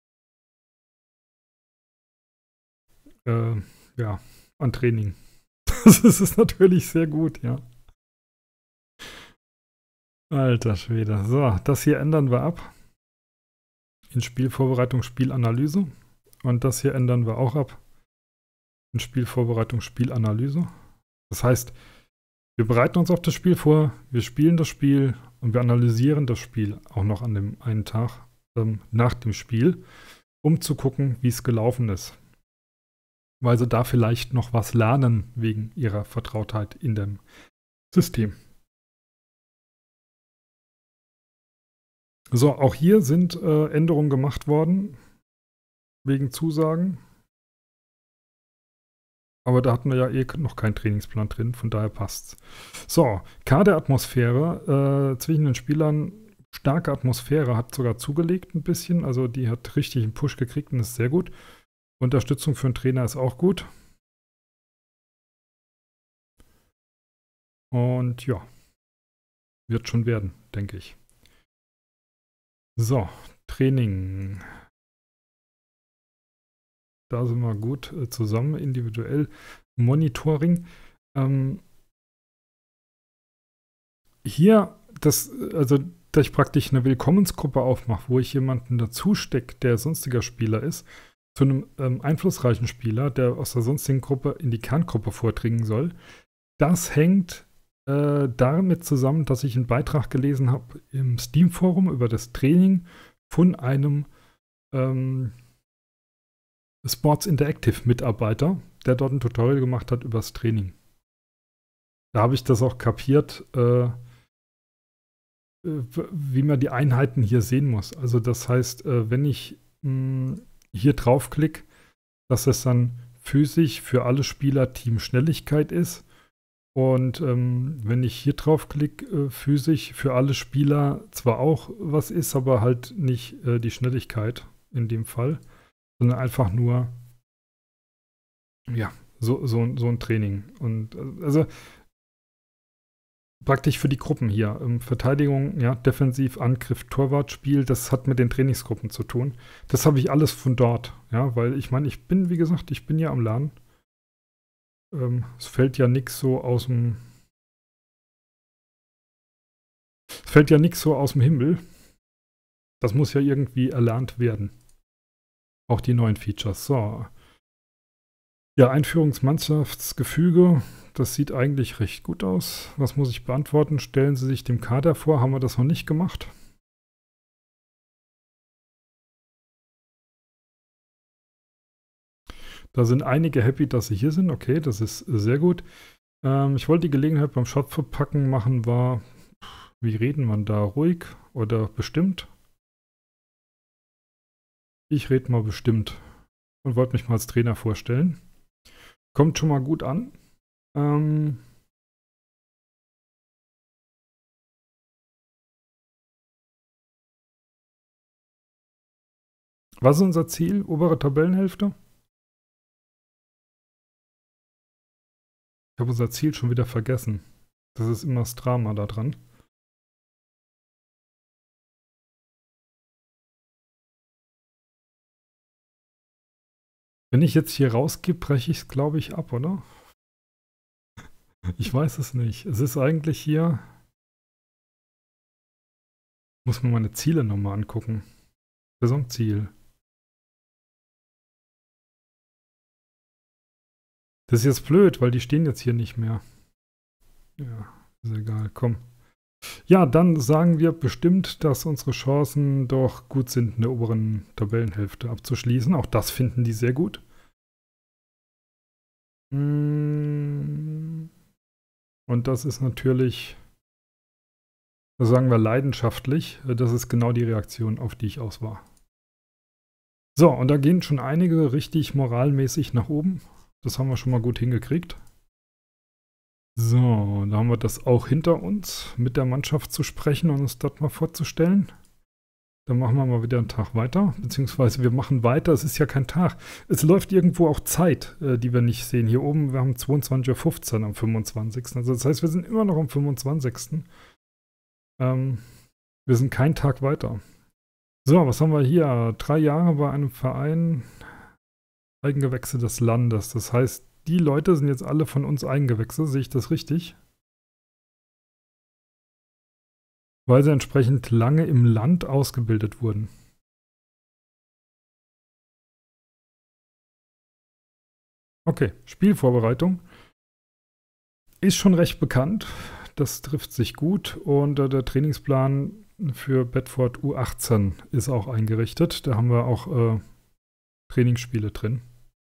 äh, ja, an Training. Das ist natürlich sehr gut, ja. Alter Schwede. So, das hier ändern wir ab. In Spielvorbereitung, Spielanalyse. Und das hier ändern wir auch ab. In Spielvorbereitung, Spielanalyse. Das heißt, wir bereiten uns auf das Spiel vor, wir spielen das Spiel und wir analysieren das Spiel auch noch an dem einen Tag ähm, nach dem Spiel, um zu gucken, wie es gelaufen ist. Weil sie da vielleicht noch was lernen wegen ihrer Vertrautheit in dem System. So, auch hier sind äh, Änderungen gemacht worden, wegen Zusagen. Aber da hatten wir ja eh noch keinen Trainingsplan drin, von daher passt's. So, Kaderatmosphäre äh, zwischen den Spielern, starke Atmosphäre, hat sogar zugelegt ein bisschen, also die hat richtig einen Push gekriegt und ist sehr gut. Unterstützung für einen Trainer ist auch gut. Und ja, wird schon werden, denke ich. So, Training. Da sind wir gut äh, zusammen, individuell. Monitoring. Ähm, hier, das, also, dass ich praktisch eine Willkommensgruppe aufmache, wo ich jemanden dazu stecke, der sonstiger Spieler ist, zu einem ähm, einflussreichen Spieler, der aus der sonstigen Gruppe in die Kerngruppe vordringen soll. Das hängt äh, damit zusammen, dass ich einen Beitrag gelesen habe im Steam-Forum über das Training von einem ähm, Sports Interactive Mitarbeiter, der dort ein Tutorial gemacht hat über das Training. Da habe ich das auch kapiert, äh, wie man die Einheiten hier sehen muss. Also das heißt, äh, wenn ich mh, hier draufklicke, dass es dann physisch für alle Spieler Team Schnelligkeit ist. Und ähm, wenn ich hier draufklicke, äh, physisch für alle Spieler zwar auch was ist, aber halt nicht äh, die Schnelligkeit in dem Fall, sondern einfach nur, ja, so, so, so ein Training. Und also praktisch für die Gruppen hier. Ähm, Verteidigung, ja, Defensiv, Angriff, Torwartspiel, das hat mit den Trainingsgruppen zu tun. Das habe ich alles von dort, ja, weil ich meine, ich bin, wie gesagt, ich bin ja am Lernen. Ähm, es fällt ja nichts so aus dem Es fällt ja nichts so aus dem Himmel. Das muss ja irgendwie erlernt werden. Auch die neuen Features. So. Ja, Einführungsmannschaftsgefüge. Das sieht eigentlich recht gut aus. Was muss ich beantworten? Stellen Sie sich dem Kader vor. Haben wir das noch nicht gemacht? Da sind einige happy, dass sie hier sind. Okay, das ist sehr gut. Ähm, ich wollte die Gelegenheit beim Shop verpacken machen, war, wie reden man da? Ruhig oder bestimmt? Ich rede mal bestimmt und wollte mich mal als Trainer vorstellen. Kommt schon mal gut an. Ähm, was ist unser Ziel? Obere Tabellenhälfte? Ich habe unser Ziel schon wieder vergessen. Das ist immer das Drama da dran. Wenn ich jetzt hier rausgebe, breche ich es, glaube ich, ab, oder? Ich weiß es nicht. Es ist eigentlich hier. Muss mir meine Ziele nochmal angucken. Saisonziel. Das ist jetzt blöd, weil die stehen jetzt hier nicht mehr. Ja, ist egal. Komm. Ja, dann sagen wir bestimmt, dass unsere Chancen doch gut sind, in der oberen Tabellenhälfte abzuschließen. Auch das finden die sehr gut. Mm. Und das ist natürlich, das sagen wir leidenschaftlich. Das ist genau die Reaktion, auf die ich aus war. So, und da gehen schon einige richtig moralmäßig nach oben. Das haben wir schon mal gut hingekriegt. So, da haben wir das auch hinter uns, mit der Mannschaft zu sprechen und uns das mal vorzustellen. Dann machen wir mal wieder einen Tag weiter, beziehungsweise wir machen weiter. Es ist ja kein Tag. Es läuft irgendwo auch Zeit, äh, die wir nicht sehen. Hier oben, wir haben zweiundzwanzig Uhr fünfzehn am fünfundzwanzigsten Also das heißt, wir sind immer noch am fünfundzwanzigsten Ähm, wir sind kein Tag weiter. So, was haben wir hier? Drei Jahre bei einem Verein, Eigengewächse des Landes. Das heißt, die Leute sind jetzt alle von uns Eigengewächse. Sehe ich das richtig? Weil sie entsprechend lange im Land ausgebildet wurden. Okay, Spielvorbereitung ist schon recht bekannt. Das trifft sich gut und äh, der Trainingsplan für Bedford U achtzehn ist auch eingerichtet. Da haben wir auch äh, Trainingsspiele drin.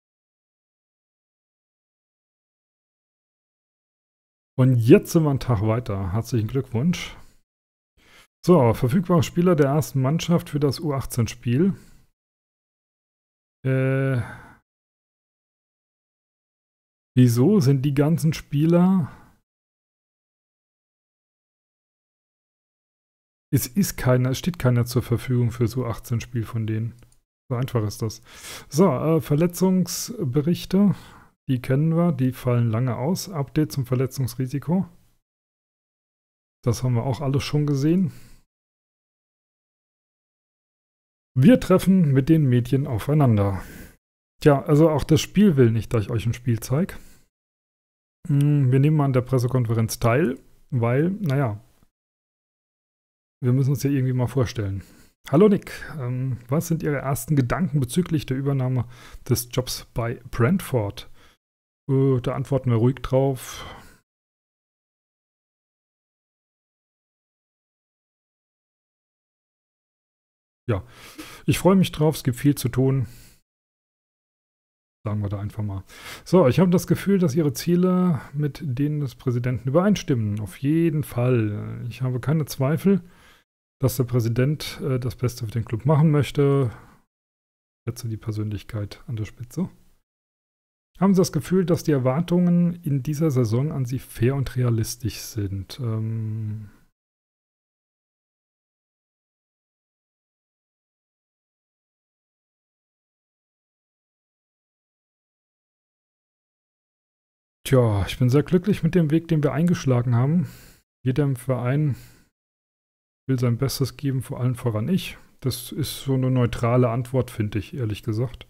Und jetzt sind wir einen Tag weiter. Herzlichen Glückwunsch. So, verfügbare Spieler der ersten Mannschaft für das U achtzehn-Spiel. Äh, wieso sind die ganzen Spieler... Es ist keiner, es steht keiner zur Verfügung für so achtzehn Spiel von denen. So einfach ist das. So, äh, Verletzungsberichte, die kennen wir, die fallen lange aus. Update zum Verletzungsrisiko. Das haben wir auch alles schon gesehen. Wir treffen mit den Medien aufeinander. Tja, also auch das Spiel will nicht, dass ich euch ein Spiel zeige. Wir nehmen mal an der Pressekonferenz teil, weil, naja, wir müssen uns ja irgendwie mal vorstellen. Hallo Nick, ähm, was sind Ihre ersten Gedanken bezüglich der Übernahme des Jobs bei Brentford? Äh, da antworten wir ruhig drauf. Ja, ich freue mich drauf, es gibt viel zu tun. Sagen wir da einfach mal. So, ich habe das Gefühl, dass Ihre Ziele mit denen des Präsidenten übereinstimmen. Auf jeden Fall. Ich habe keine Zweifel, dass der Präsident äh, das Beste für den Club machen möchte. Ich setze die Persönlichkeit an der Spitze. Haben Sie das Gefühl, dass die Erwartungen in dieser Saison an Sie fair und realistisch sind? Ähm, tja, ich bin sehr glücklich mit dem Weg, den wir eingeschlagen haben. Jeder im Verein will sein Bestes geben, vor allem voran ich. Das ist so eine neutrale Antwort, finde ich, ehrlich gesagt.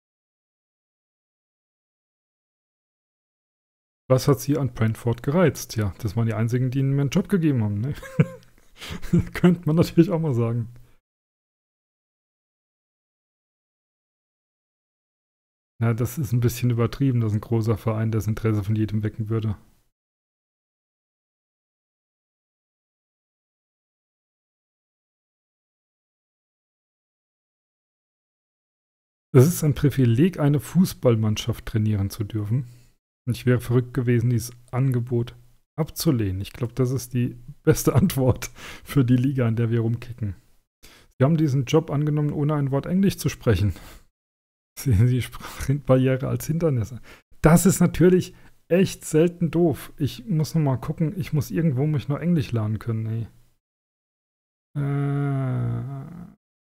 Was hat Sie an Brentford gereizt? Ja, das waren die einzigen, die Ihnen einen Job gegeben haben. Ne? Könnte man natürlich auch mal sagen. Ja, das ist ein bisschen übertrieben, dass ein großer Verein das Interesse von jedem wecken würde. Es ist ein Privileg, eine Fußballmannschaft trainieren zu dürfen. Und ich wäre verrückt gewesen, dieses Angebot abzulehnen. Ich glaube, das ist die beste Antwort für die Liga, in der wir rumkicken. Sie haben diesen Job angenommen, ohne ein Wort Englisch zu sprechen. Sehen Sie Sprachbarriere als Hindernis. Das ist natürlich echt selten doof. Ich muss noch mal gucken, ich muss irgendwo mich noch Englisch lernen können, ey. Äh,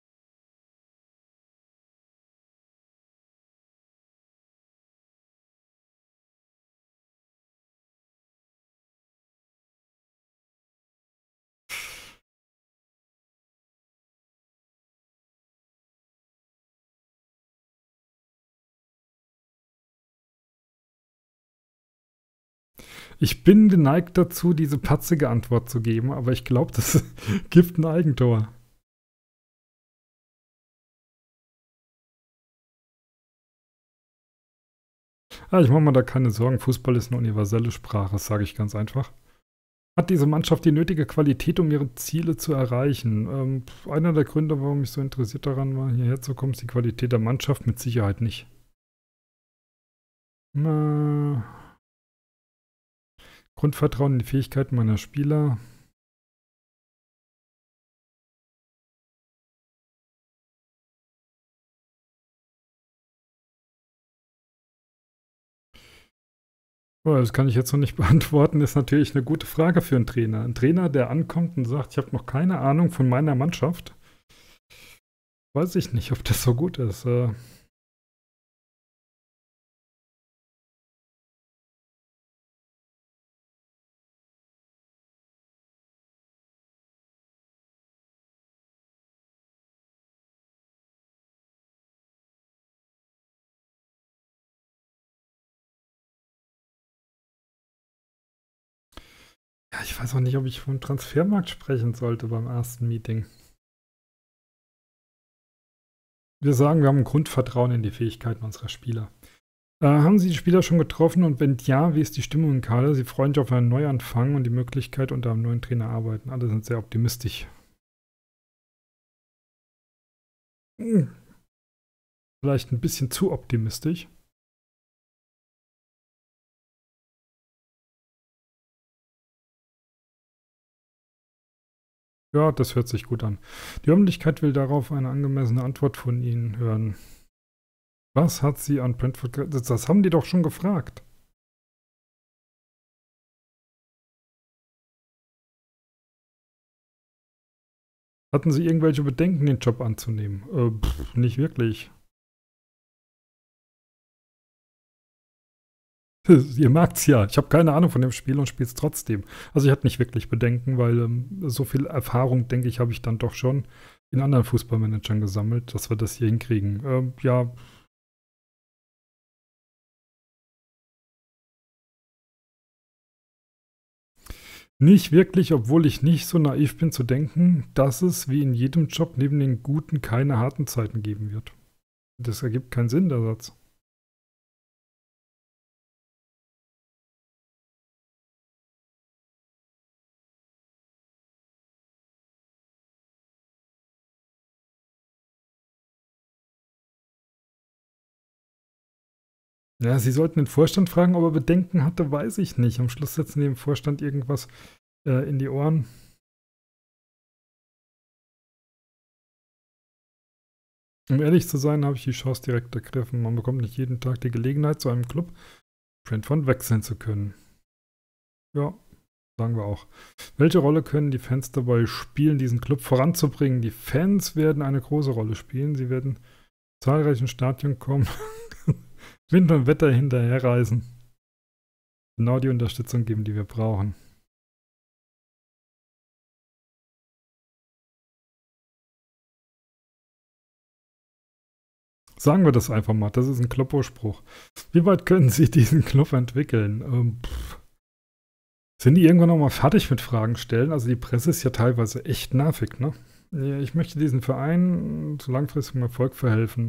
Ich bin geneigt dazu, diese patzige Antwort zu geben, aber ich glaube, das gibt ein Eigentor. Ah, ich mache mir da keine Sorgen. Fußball ist eine universelle Sprache, das sage ich ganz einfach. Hat diese Mannschaft die nötige Qualität, um ihre Ziele zu erreichen? Ähm, einer der Gründe, warum ich so interessiert daran war, hierher zu kommen, ist die Qualität der Mannschaft mit Sicherheit nicht. Na, Grundvertrauen in die Fähigkeiten meiner Spieler. Oh, das kann ich jetzt noch nicht beantworten, ist natürlich eine gute Frage für einen Trainer. Ein Trainer, der ankommt und sagt, ich habe noch keine Ahnung von meiner Mannschaft, weiß ich nicht, ob das so gut ist. Äh, ja, ich weiß auch nicht, ob ich vom Transfermarkt sprechen sollte beim ersten Meeting. Wir sagen, wir haben ein Grundvertrauen in die Fähigkeiten unserer Spieler. Äh, haben Sie die Spieler schon getroffen und wenn ja, wie ist die Stimmung im Kader? Sie freuen sich auf einen Neuanfang und die Möglichkeit, unter einem neuen Trainer arbeiten. Alle sind sehr optimistisch. Hm, vielleicht ein bisschen zu optimistisch. Ja, das hört sich gut an. Die Öffentlichkeit will darauf eine angemessene Antwort von Ihnen hören. Was hat Sie an Brentford ge- Das, das haben die doch schon gefragt. Hatten Sie irgendwelche Bedenken, den Job anzunehmen? Äh, pff, nicht wirklich. Ihr merkt's ja. Ich habe keine Ahnung von dem Spiel und spiele es trotzdem. Also ich hatte nicht wirklich Bedenken, weil ähm, so viel Erfahrung, denke ich, habe ich dann doch schon in anderen Fußballmanagern gesammelt, dass wir das hier hinkriegen. Ähm, ja, nicht wirklich, obwohl ich nicht so naiv bin zu denken, dass es wie in jedem Job neben den guten keine harten Zeiten geben wird. Das ergibt keinen Sinn, der Satz. Ja, Sie sollten den Vorstand fragen, ob er Bedenken hatte, weiß ich nicht. Am Schluss setzen die dem Vorstand irgendwas äh, in die Ohren. Um ehrlich zu sein, habe ich die Chance direkt ergriffen. Man bekommt nicht jeden Tag die Gelegenheit, zu einem Club Brentford wechseln zu können. Ja, sagen wir auch. Welche Rolle können die Fans dabei spielen, diesen Club voranzubringen? Die Fans werden eine große Rolle spielen. Sie werden zahlreichen Stadien kommen, Wind und Wetter hinterherreisen. Genau die Unterstützung geben, die wir brauchen. Sagen wir das einfach mal. Das ist ein Kloppo-Spruch. Wie weit können Sie diesen Club entwickeln? Ähm, pff. Sind die irgendwann noch mal fertig mit Fragen stellen? Also die Presse ist ja teilweise echt nervig, ne? Ja, ich möchte diesen Verein zu langfristigem Erfolg verhelfen,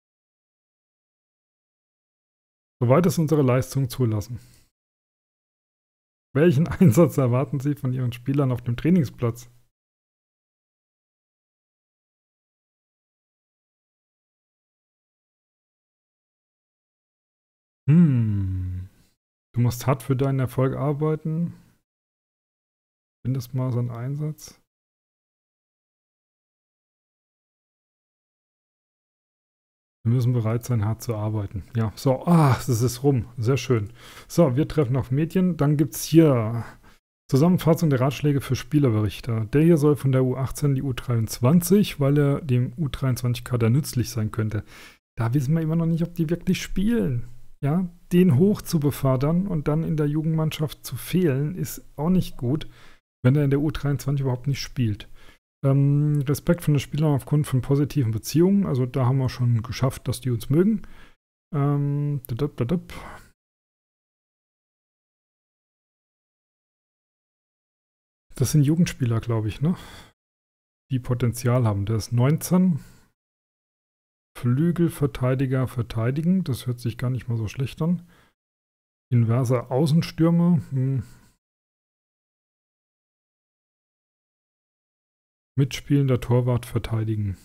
soweit es unsere Leistungen zulassen. Welchen Einsatz erwarten Sie von Ihren Spielern auf dem Trainingsplatz? Hm. Du musst hart für deinen Erfolg arbeiten. Mindestmaß an Einsatz. Wir müssen bereit sein, hart zu arbeiten. Ja, so, ah, es ist rum. Sehr schön. So, wir treffen auf Medien. Dann gibt es hier Zusammenfassung der Ratschläge für Spielerberichter. Der hier soll von der U achtzehn in die U dreiundzwanzig, weil er dem U dreiundzwanzig-Kader nützlich sein könnte. Da wissen wir immer noch nicht, ob die wirklich spielen. Ja, den hoch zu befördern und dann in der Jugendmannschaft zu fehlen, ist auch nicht gut, wenn er in der U dreiundzwanzig überhaupt nicht spielt. Ähm, Respekt von den Spielern aufgrund von positiven Beziehungen. Also da haben wir schon geschafft, dass die uns mögen. Ähm, dadab, dadab. Das sind Jugendspieler, glaube ich, ne? Die Potenzial haben. Der ist neunzehn. Flügelverteidiger verteidigen. Das hört sich gar nicht mal so schlecht an. Inverser Außenstürmer. Hm. Mitspielender Torwart verteidigen.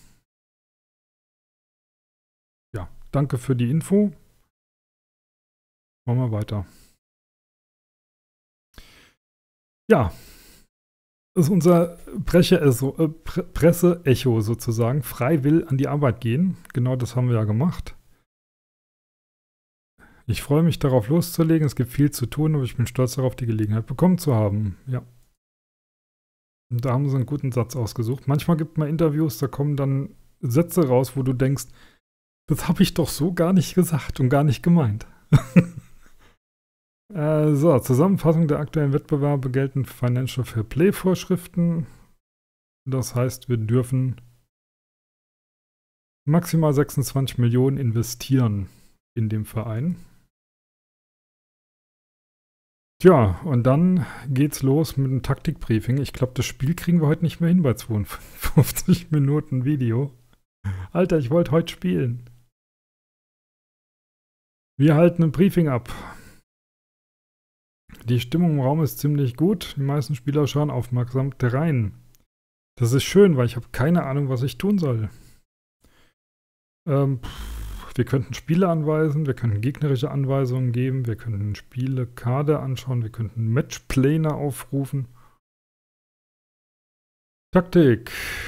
Ja, danke für die Info. Machen wir weiter. Ja, das ist unser Presseecho, äh, Presseecho sozusagen. Frei will an die Arbeit gehen. Genau das haben wir ja gemacht. Ich freue mich darauf loszulegen. Es gibt viel zu tun, aber ich bin stolz darauf, die Gelegenheit bekommen zu haben. Ja. Und da haben sie einen guten Satz ausgesucht. Manchmal gibt man Interviews, da kommen dann Sätze raus, wo du denkst, das habe ich doch so gar nicht gesagt und gar nicht gemeint. äh, so, Zusammenfassung der aktuellen Wettbewerbe gelten Financial Fair Play Vorschriften. Das heißt, wir dürfen maximal sechsundzwanzig Millionen investieren in dem Verein. Tja, und dann geht's los mit dem Taktikbriefing. Ich glaube, das Spiel kriegen wir heute nicht mehr hin bei zweiundfünfzig Minuten Video. Alter, ich wollte heute spielen. Wir halten ein Briefing ab. Die Stimmung im Raum ist ziemlich gut. Die meisten Spieler schauen aufmerksam rein. Das ist schön, weil ich habe keine Ahnung, was ich tun soll. Ähm, wir könnten Spiele anweisen, wir könnten gegnerische Anweisungen geben, wir könnten Spielekader anschauen, wir könnten Matchplaner aufrufen. Taktik.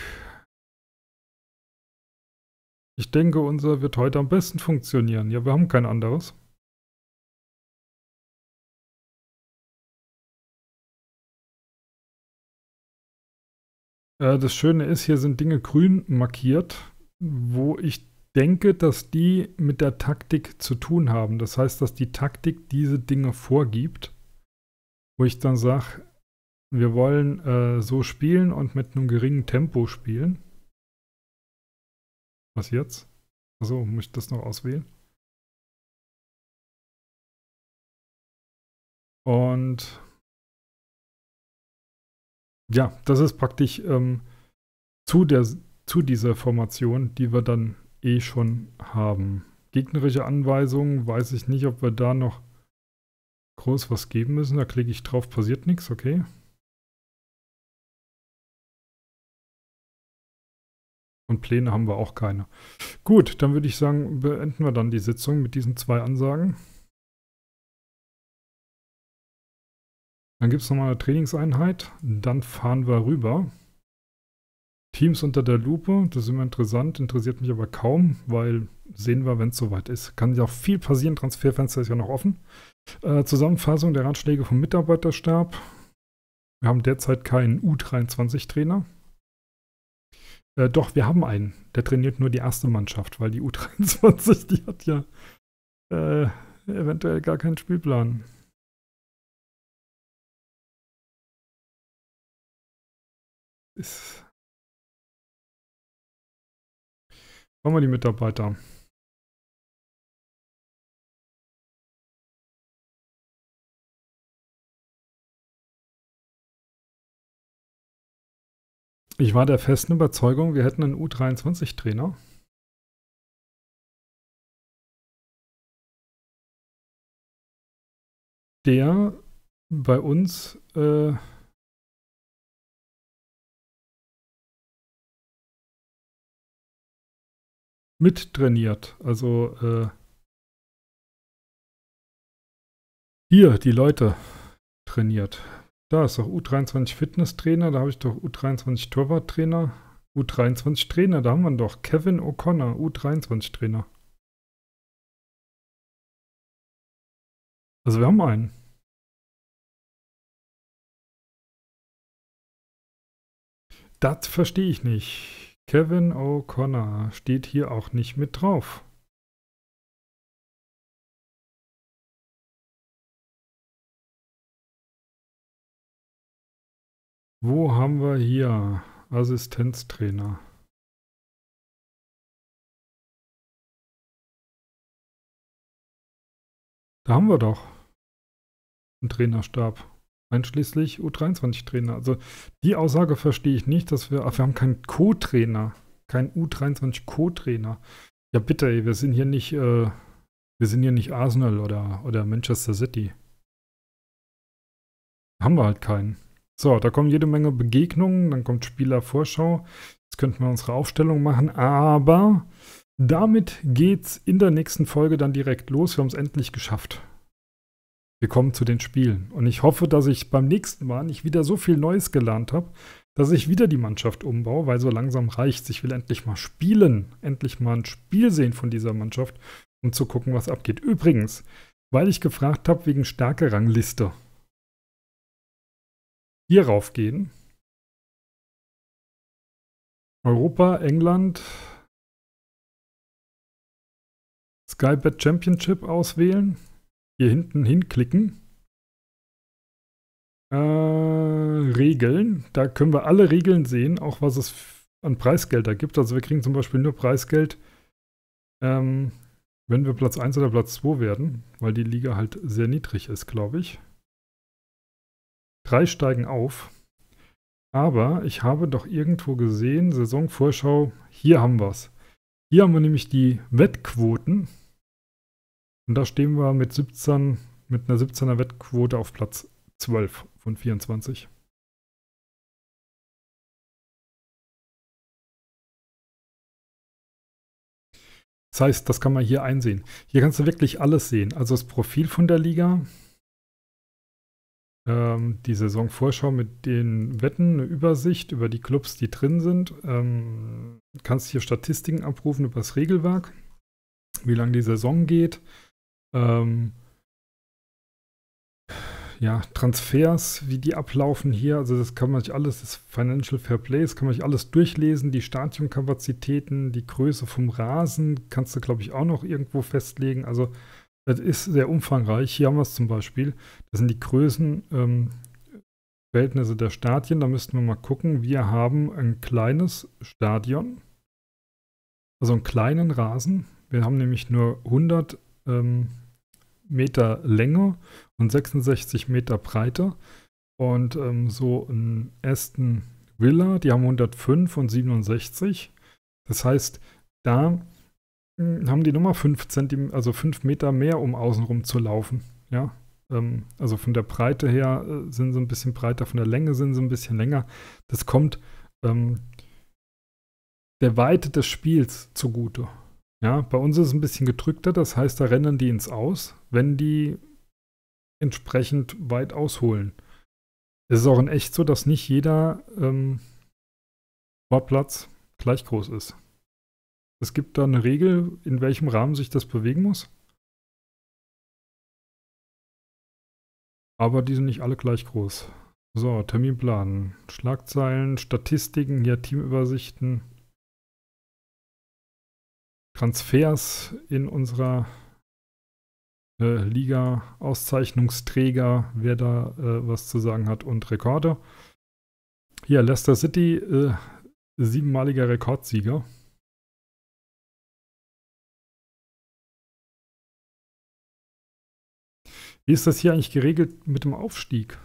Ich denke, unser wird heute am besten funktionieren. Ja, wir haben kein anderes. Äh, das Schöne ist, hier sind Dinge grün markiert, wo ich denke, dass die mit der Taktik zu tun haben. Das heißt, dass die Taktik diese Dinge vorgibt, wo ich dann sage, wir wollen äh, so spielen und mit einem geringen Tempo spielen. Was jetzt? Achso, muss ich das noch auswählen? Und ja, das ist praktisch ähm, zu, der, zu dieser Formation, die wir dann eh schon haben. Gegnerische Anweisungen, weiß ich nicht, ob wir da noch groß was geben müssen. Da klicke ich drauf, passiert nichts, okay. Und Pläne haben wir auch keine. Gut, dann würde ich sagen, beenden wir dann die Sitzung mit diesen zwei Ansagen. Dann gibt es nochmal eine Trainingseinheit. Dann fahren wir rüber. Teams unter der Lupe, das ist immer interessant, interessiert mich aber kaum, weil sehen wir, wenn es soweit ist. Kann ja auch viel passieren, Transferfenster ist ja noch offen. Äh, Zusammenfassung der Ratschläge vom Mitarbeiterstab. Wir haben derzeit keinen U dreiundzwanzig-Trainer. Äh, doch, wir haben einen. Der trainiert nur die erste Mannschaft, weil die U dreiundzwanzig, die hat ja äh, eventuell gar keinen Spielplan. Ist Wollen wir die Mitarbeiter? Ich war der festen Überzeugung, wir hätten einen U dreiundzwanzig-Trainer. Der bei uns äh, mittrainiert. Also äh, Hier, die Leute trainiert. Da ist doch U dreiundzwanzig Fitnesstrainer, da habe ich doch U dreiundzwanzig Torwarttrainer, U dreiundzwanzig Trainer, da haben wir doch Kevin O'Connor, U dreiundzwanzig Trainer. Also wir haben einen. Das verstehe ich nicht. Kevin O'Connor steht hier auch nicht mit drauf. Wo haben wir hier Assistenztrainer? Da haben wir doch einen Trainerstab. Einschließlich U dreiundzwanzig Trainer. Also die Aussage verstehe ich nicht, dass wir, ach, wir haben keinen Co-Trainer. Keinen U dreiundzwanzig Co-Trainer. Ja bitte, ey, wir sind hier nicht, äh, wir sind hier nicht Arsenal oder, oder Manchester City. Haben wir halt keinen. So, da kommen jede Menge Begegnungen, dann kommt Spielervorschau. Jetzt könnten wir unsere Aufstellung machen, aber damit geht's in der nächsten Folge dann direkt los. Wir haben es endlich geschafft. Wir kommen zu den Spielen. Und ich hoffe, dass ich beim nächsten Mal nicht wieder so viel Neues gelernt habe, dass ich wieder die Mannschaft umbaue, weil so langsam reicht's. Ich will endlich mal spielen. Endlich mal ein Spiel sehen von dieser Mannschaft, um zu gucken, was abgeht. Übrigens, weil ich gefragt habe wegen Stärke-Rangliste. Hier raufgehen. Europa, England. Sky Bet Championship auswählen. Hier hinten hinklicken. Äh, Regeln. Da können wir alle Regeln sehen, auch was es an Preisgelder gibt. Also wir kriegen zum Beispiel nur Preisgeld, ähm, wenn wir Platz eins oder Platz zwei werden, weil die Liga halt sehr niedrig ist, glaube ich. Drei steigen auf. Aber ich habe doch irgendwo gesehen, Saisonvorschau, hier haben wir es. Hier haben wir nämlich die Wettquoten. Und da stehen wir mit siebzehn, mit einer siebzehner Wettquote auf Platz zwölf von vierundzwanzig. Das heißt, das kann man hier einsehen. Hier kannst du wirklich alles sehen. Also das Profil von der Liga, ähm, die Saisonvorschau mit den Wetten, eine Übersicht über die Clubs, die drin sind. Ähm, kannst hier Statistiken abrufen über das Regelwerk, wie lange die Saison geht. Ähm, ja, Transfers, wie die ablaufen hier, also das kann man sich alles, das Financial Fair Play, das kann man sich alles durchlesen, die Stadionkapazitäten, die Größe vom Rasen, kannst du, glaube ich, auch noch irgendwo festlegen, also das ist sehr umfangreich. Hier haben wir es zum Beispiel, das sind die Größen, ähm, Verhältnisse der Stadien, da müssten wir mal gucken, wir haben ein kleines Stadion, also einen kleinen Rasen, wir haben nämlich nur hundert ähm, Meter Länge und sechsundsechzig Meter Breite. Und ähm, so ein Aston Villa, die haben hundertfünf und siebenundsechzig. Das heißt, da mh, haben die nochmal fünf Zentimeter, also fünf Meter mehr, um außenrum zu laufen. Ja, ähm, also von der Breite her äh, sind sie ein bisschen breiter, von der Länge sind sie ein bisschen länger. Das kommt ähm, der Weite des Spiels zugute. Ja, bei uns ist es ein bisschen gedrückter, das heißt, da rennen die ins Aus, wenn die entsprechend weit ausholen. Es ist auch in echt so, dass nicht jeder ähm, Sportplatz gleich groß ist. Es gibt da eine Regel, in welchem Rahmen sich das bewegen muss. Aber die sind nicht alle gleich groß. So, Terminplan, Schlagzeilen, Statistiken, hier Teamübersichten. Transfers in unserer äh, Liga, Auszeichnungsträger, wer da äh, was zu sagen hat und Rekorde. Hier, Leicester City, äh, siebenmaliger Rekordsieger. Wie ist das hier eigentlich geregelt mit dem Aufstieg?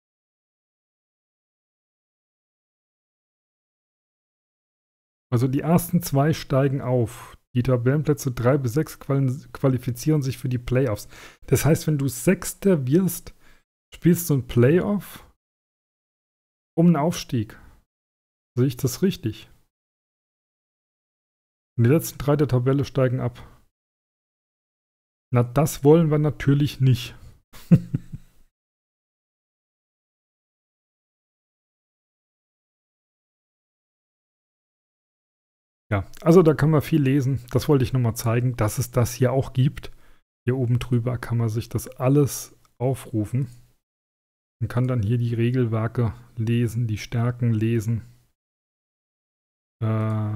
Also die ersten zwei steigen auf. Die Tabellenplätze drei bis sechs qualifizieren sich für die Playoffs. Das heißt, wenn du Sechster wirst, spielst du ein Playoff um einen Aufstieg. Sehe ich das richtig? Und die letzten drei der Tabelle steigen ab. Na, das wollen wir natürlich nicht. Ja, also da kann man viel lesen. Das wollte ich nochmal zeigen, dass es das hier auch gibt. Hier oben drüber kann man sich das alles aufrufen. Man kann dann hier die Regelwerke lesen, die Stärken lesen. Äh,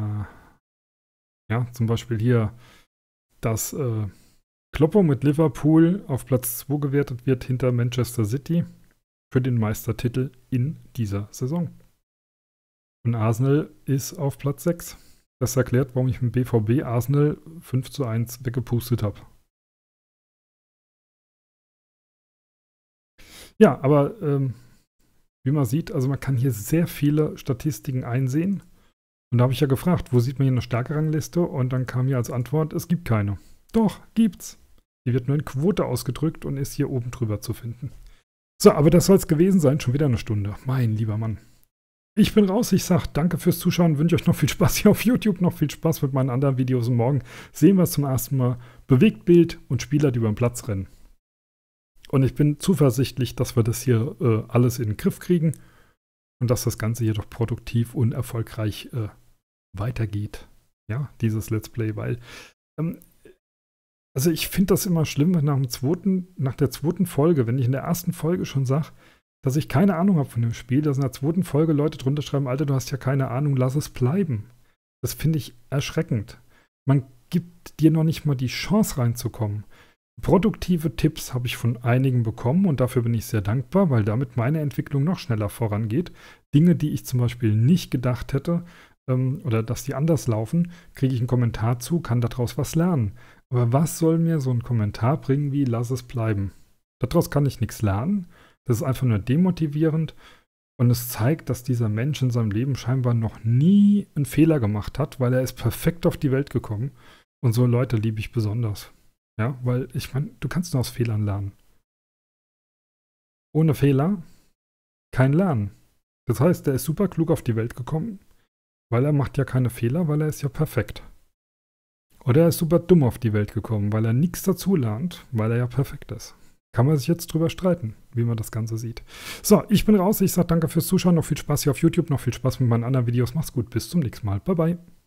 ja, zum Beispiel hier, dass äh, Kloppo mit Liverpool auf Platz zwei gewertet wird hinter Manchester City für den Meistertitel in dieser Saison. Und Arsenal ist auf Platz sechs. Das erklärt, warum ich mit B V B Arsenal fünf zu eins weggepustet habe. Ja, aber ähm, wie man sieht, also man kann hier sehr viele Statistiken einsehen. Und da habe ich ja gefragt, wo sieht man hier eine Stärkerangliste? Und dann kam hier als Antwort, es gibt keine. Doch, gibt's. Die wird nur in Quote ausgedrückt und ist hier oben drüber zu finden. So, aber das soll es gewesen sein. Schon wieder eine Stunde. Mein lieber Mann. Ich bin raus. Ich sage danke fürs Zuschauen. Wünsche euch noch viel Spaß hier auf YouTube. Noch viel Spaß mit meinen anderen Videos. Und morgen sehen wir es zum ersten Mal. Bewegtbild und Spieler, die über den Platz rennen. Und ich bin zuversichtlich, dass wir das hier äh, alles in den Griff kriegen. Und dass das Ganze hier doch produktiv und erfolgreich äh, weitergeht. Ja, dieses Let's Play. Weil ähm, Also ich finde das immer schlimm, wenn nach, dem zweiten, nach der zweiten Folge, wenn ich in der ersten Folge schon sage, dass ich keine Ahnung habe von dem Spiel, dass in der zweiten Folge Leute drunter schreiben, Alter, du hast ja keine Ahnung, lass es bleiben. Das finde ich erschreckend. Man gibt dir noch nicht mal die Chance reinzukommen. Produktive Tipps habe ich von einigen bekommen und dafür bin ich sehr dankbar, weil damit meine Entwicklung noch schneller vorangeht. Dinge, die ich zum Beispiel nicht gedacht hätte ähm, oder dass die anders laufen, kriege ich einen Kommentar zu, kann daraus was lernen. Aber was soll mir so ein Kommentar bringen wie, lass es bleiben? Daraus kann ich nichts lernen. Das ist einfach nur demotivierend. Und es zeigt, dass dieser Mensch in seinem Leben scheinbar noch nie einen Fehler gemacht hat, weil er ist perfekt auf die Welt gekommen. Und so Leute liebe ich besonders. Ja, weil ich meine, du kannst nur aus Fehlern lernen. Ohne Fehler kein Lernen. Das heißt, er ist super klug auf die Welt gekommen, weil er macht ja keine Fehler, weil er ist ja perfekt. Oder er ist super dumm auf die Welt gekommen, weil er nichts dazu lernt, weil er ja perfekt ist. Kann man sich jetzt drüber streiten, wie man das Ganze sieht. So, ich bin raus. Ich sage danke fürs Zuschauen. Noch viel Spaß hier auf YouTube. Noch viel Spaß mit meinen anderen Videos. Macht's gut. Bis zum nächsten Mal. Bye, bye.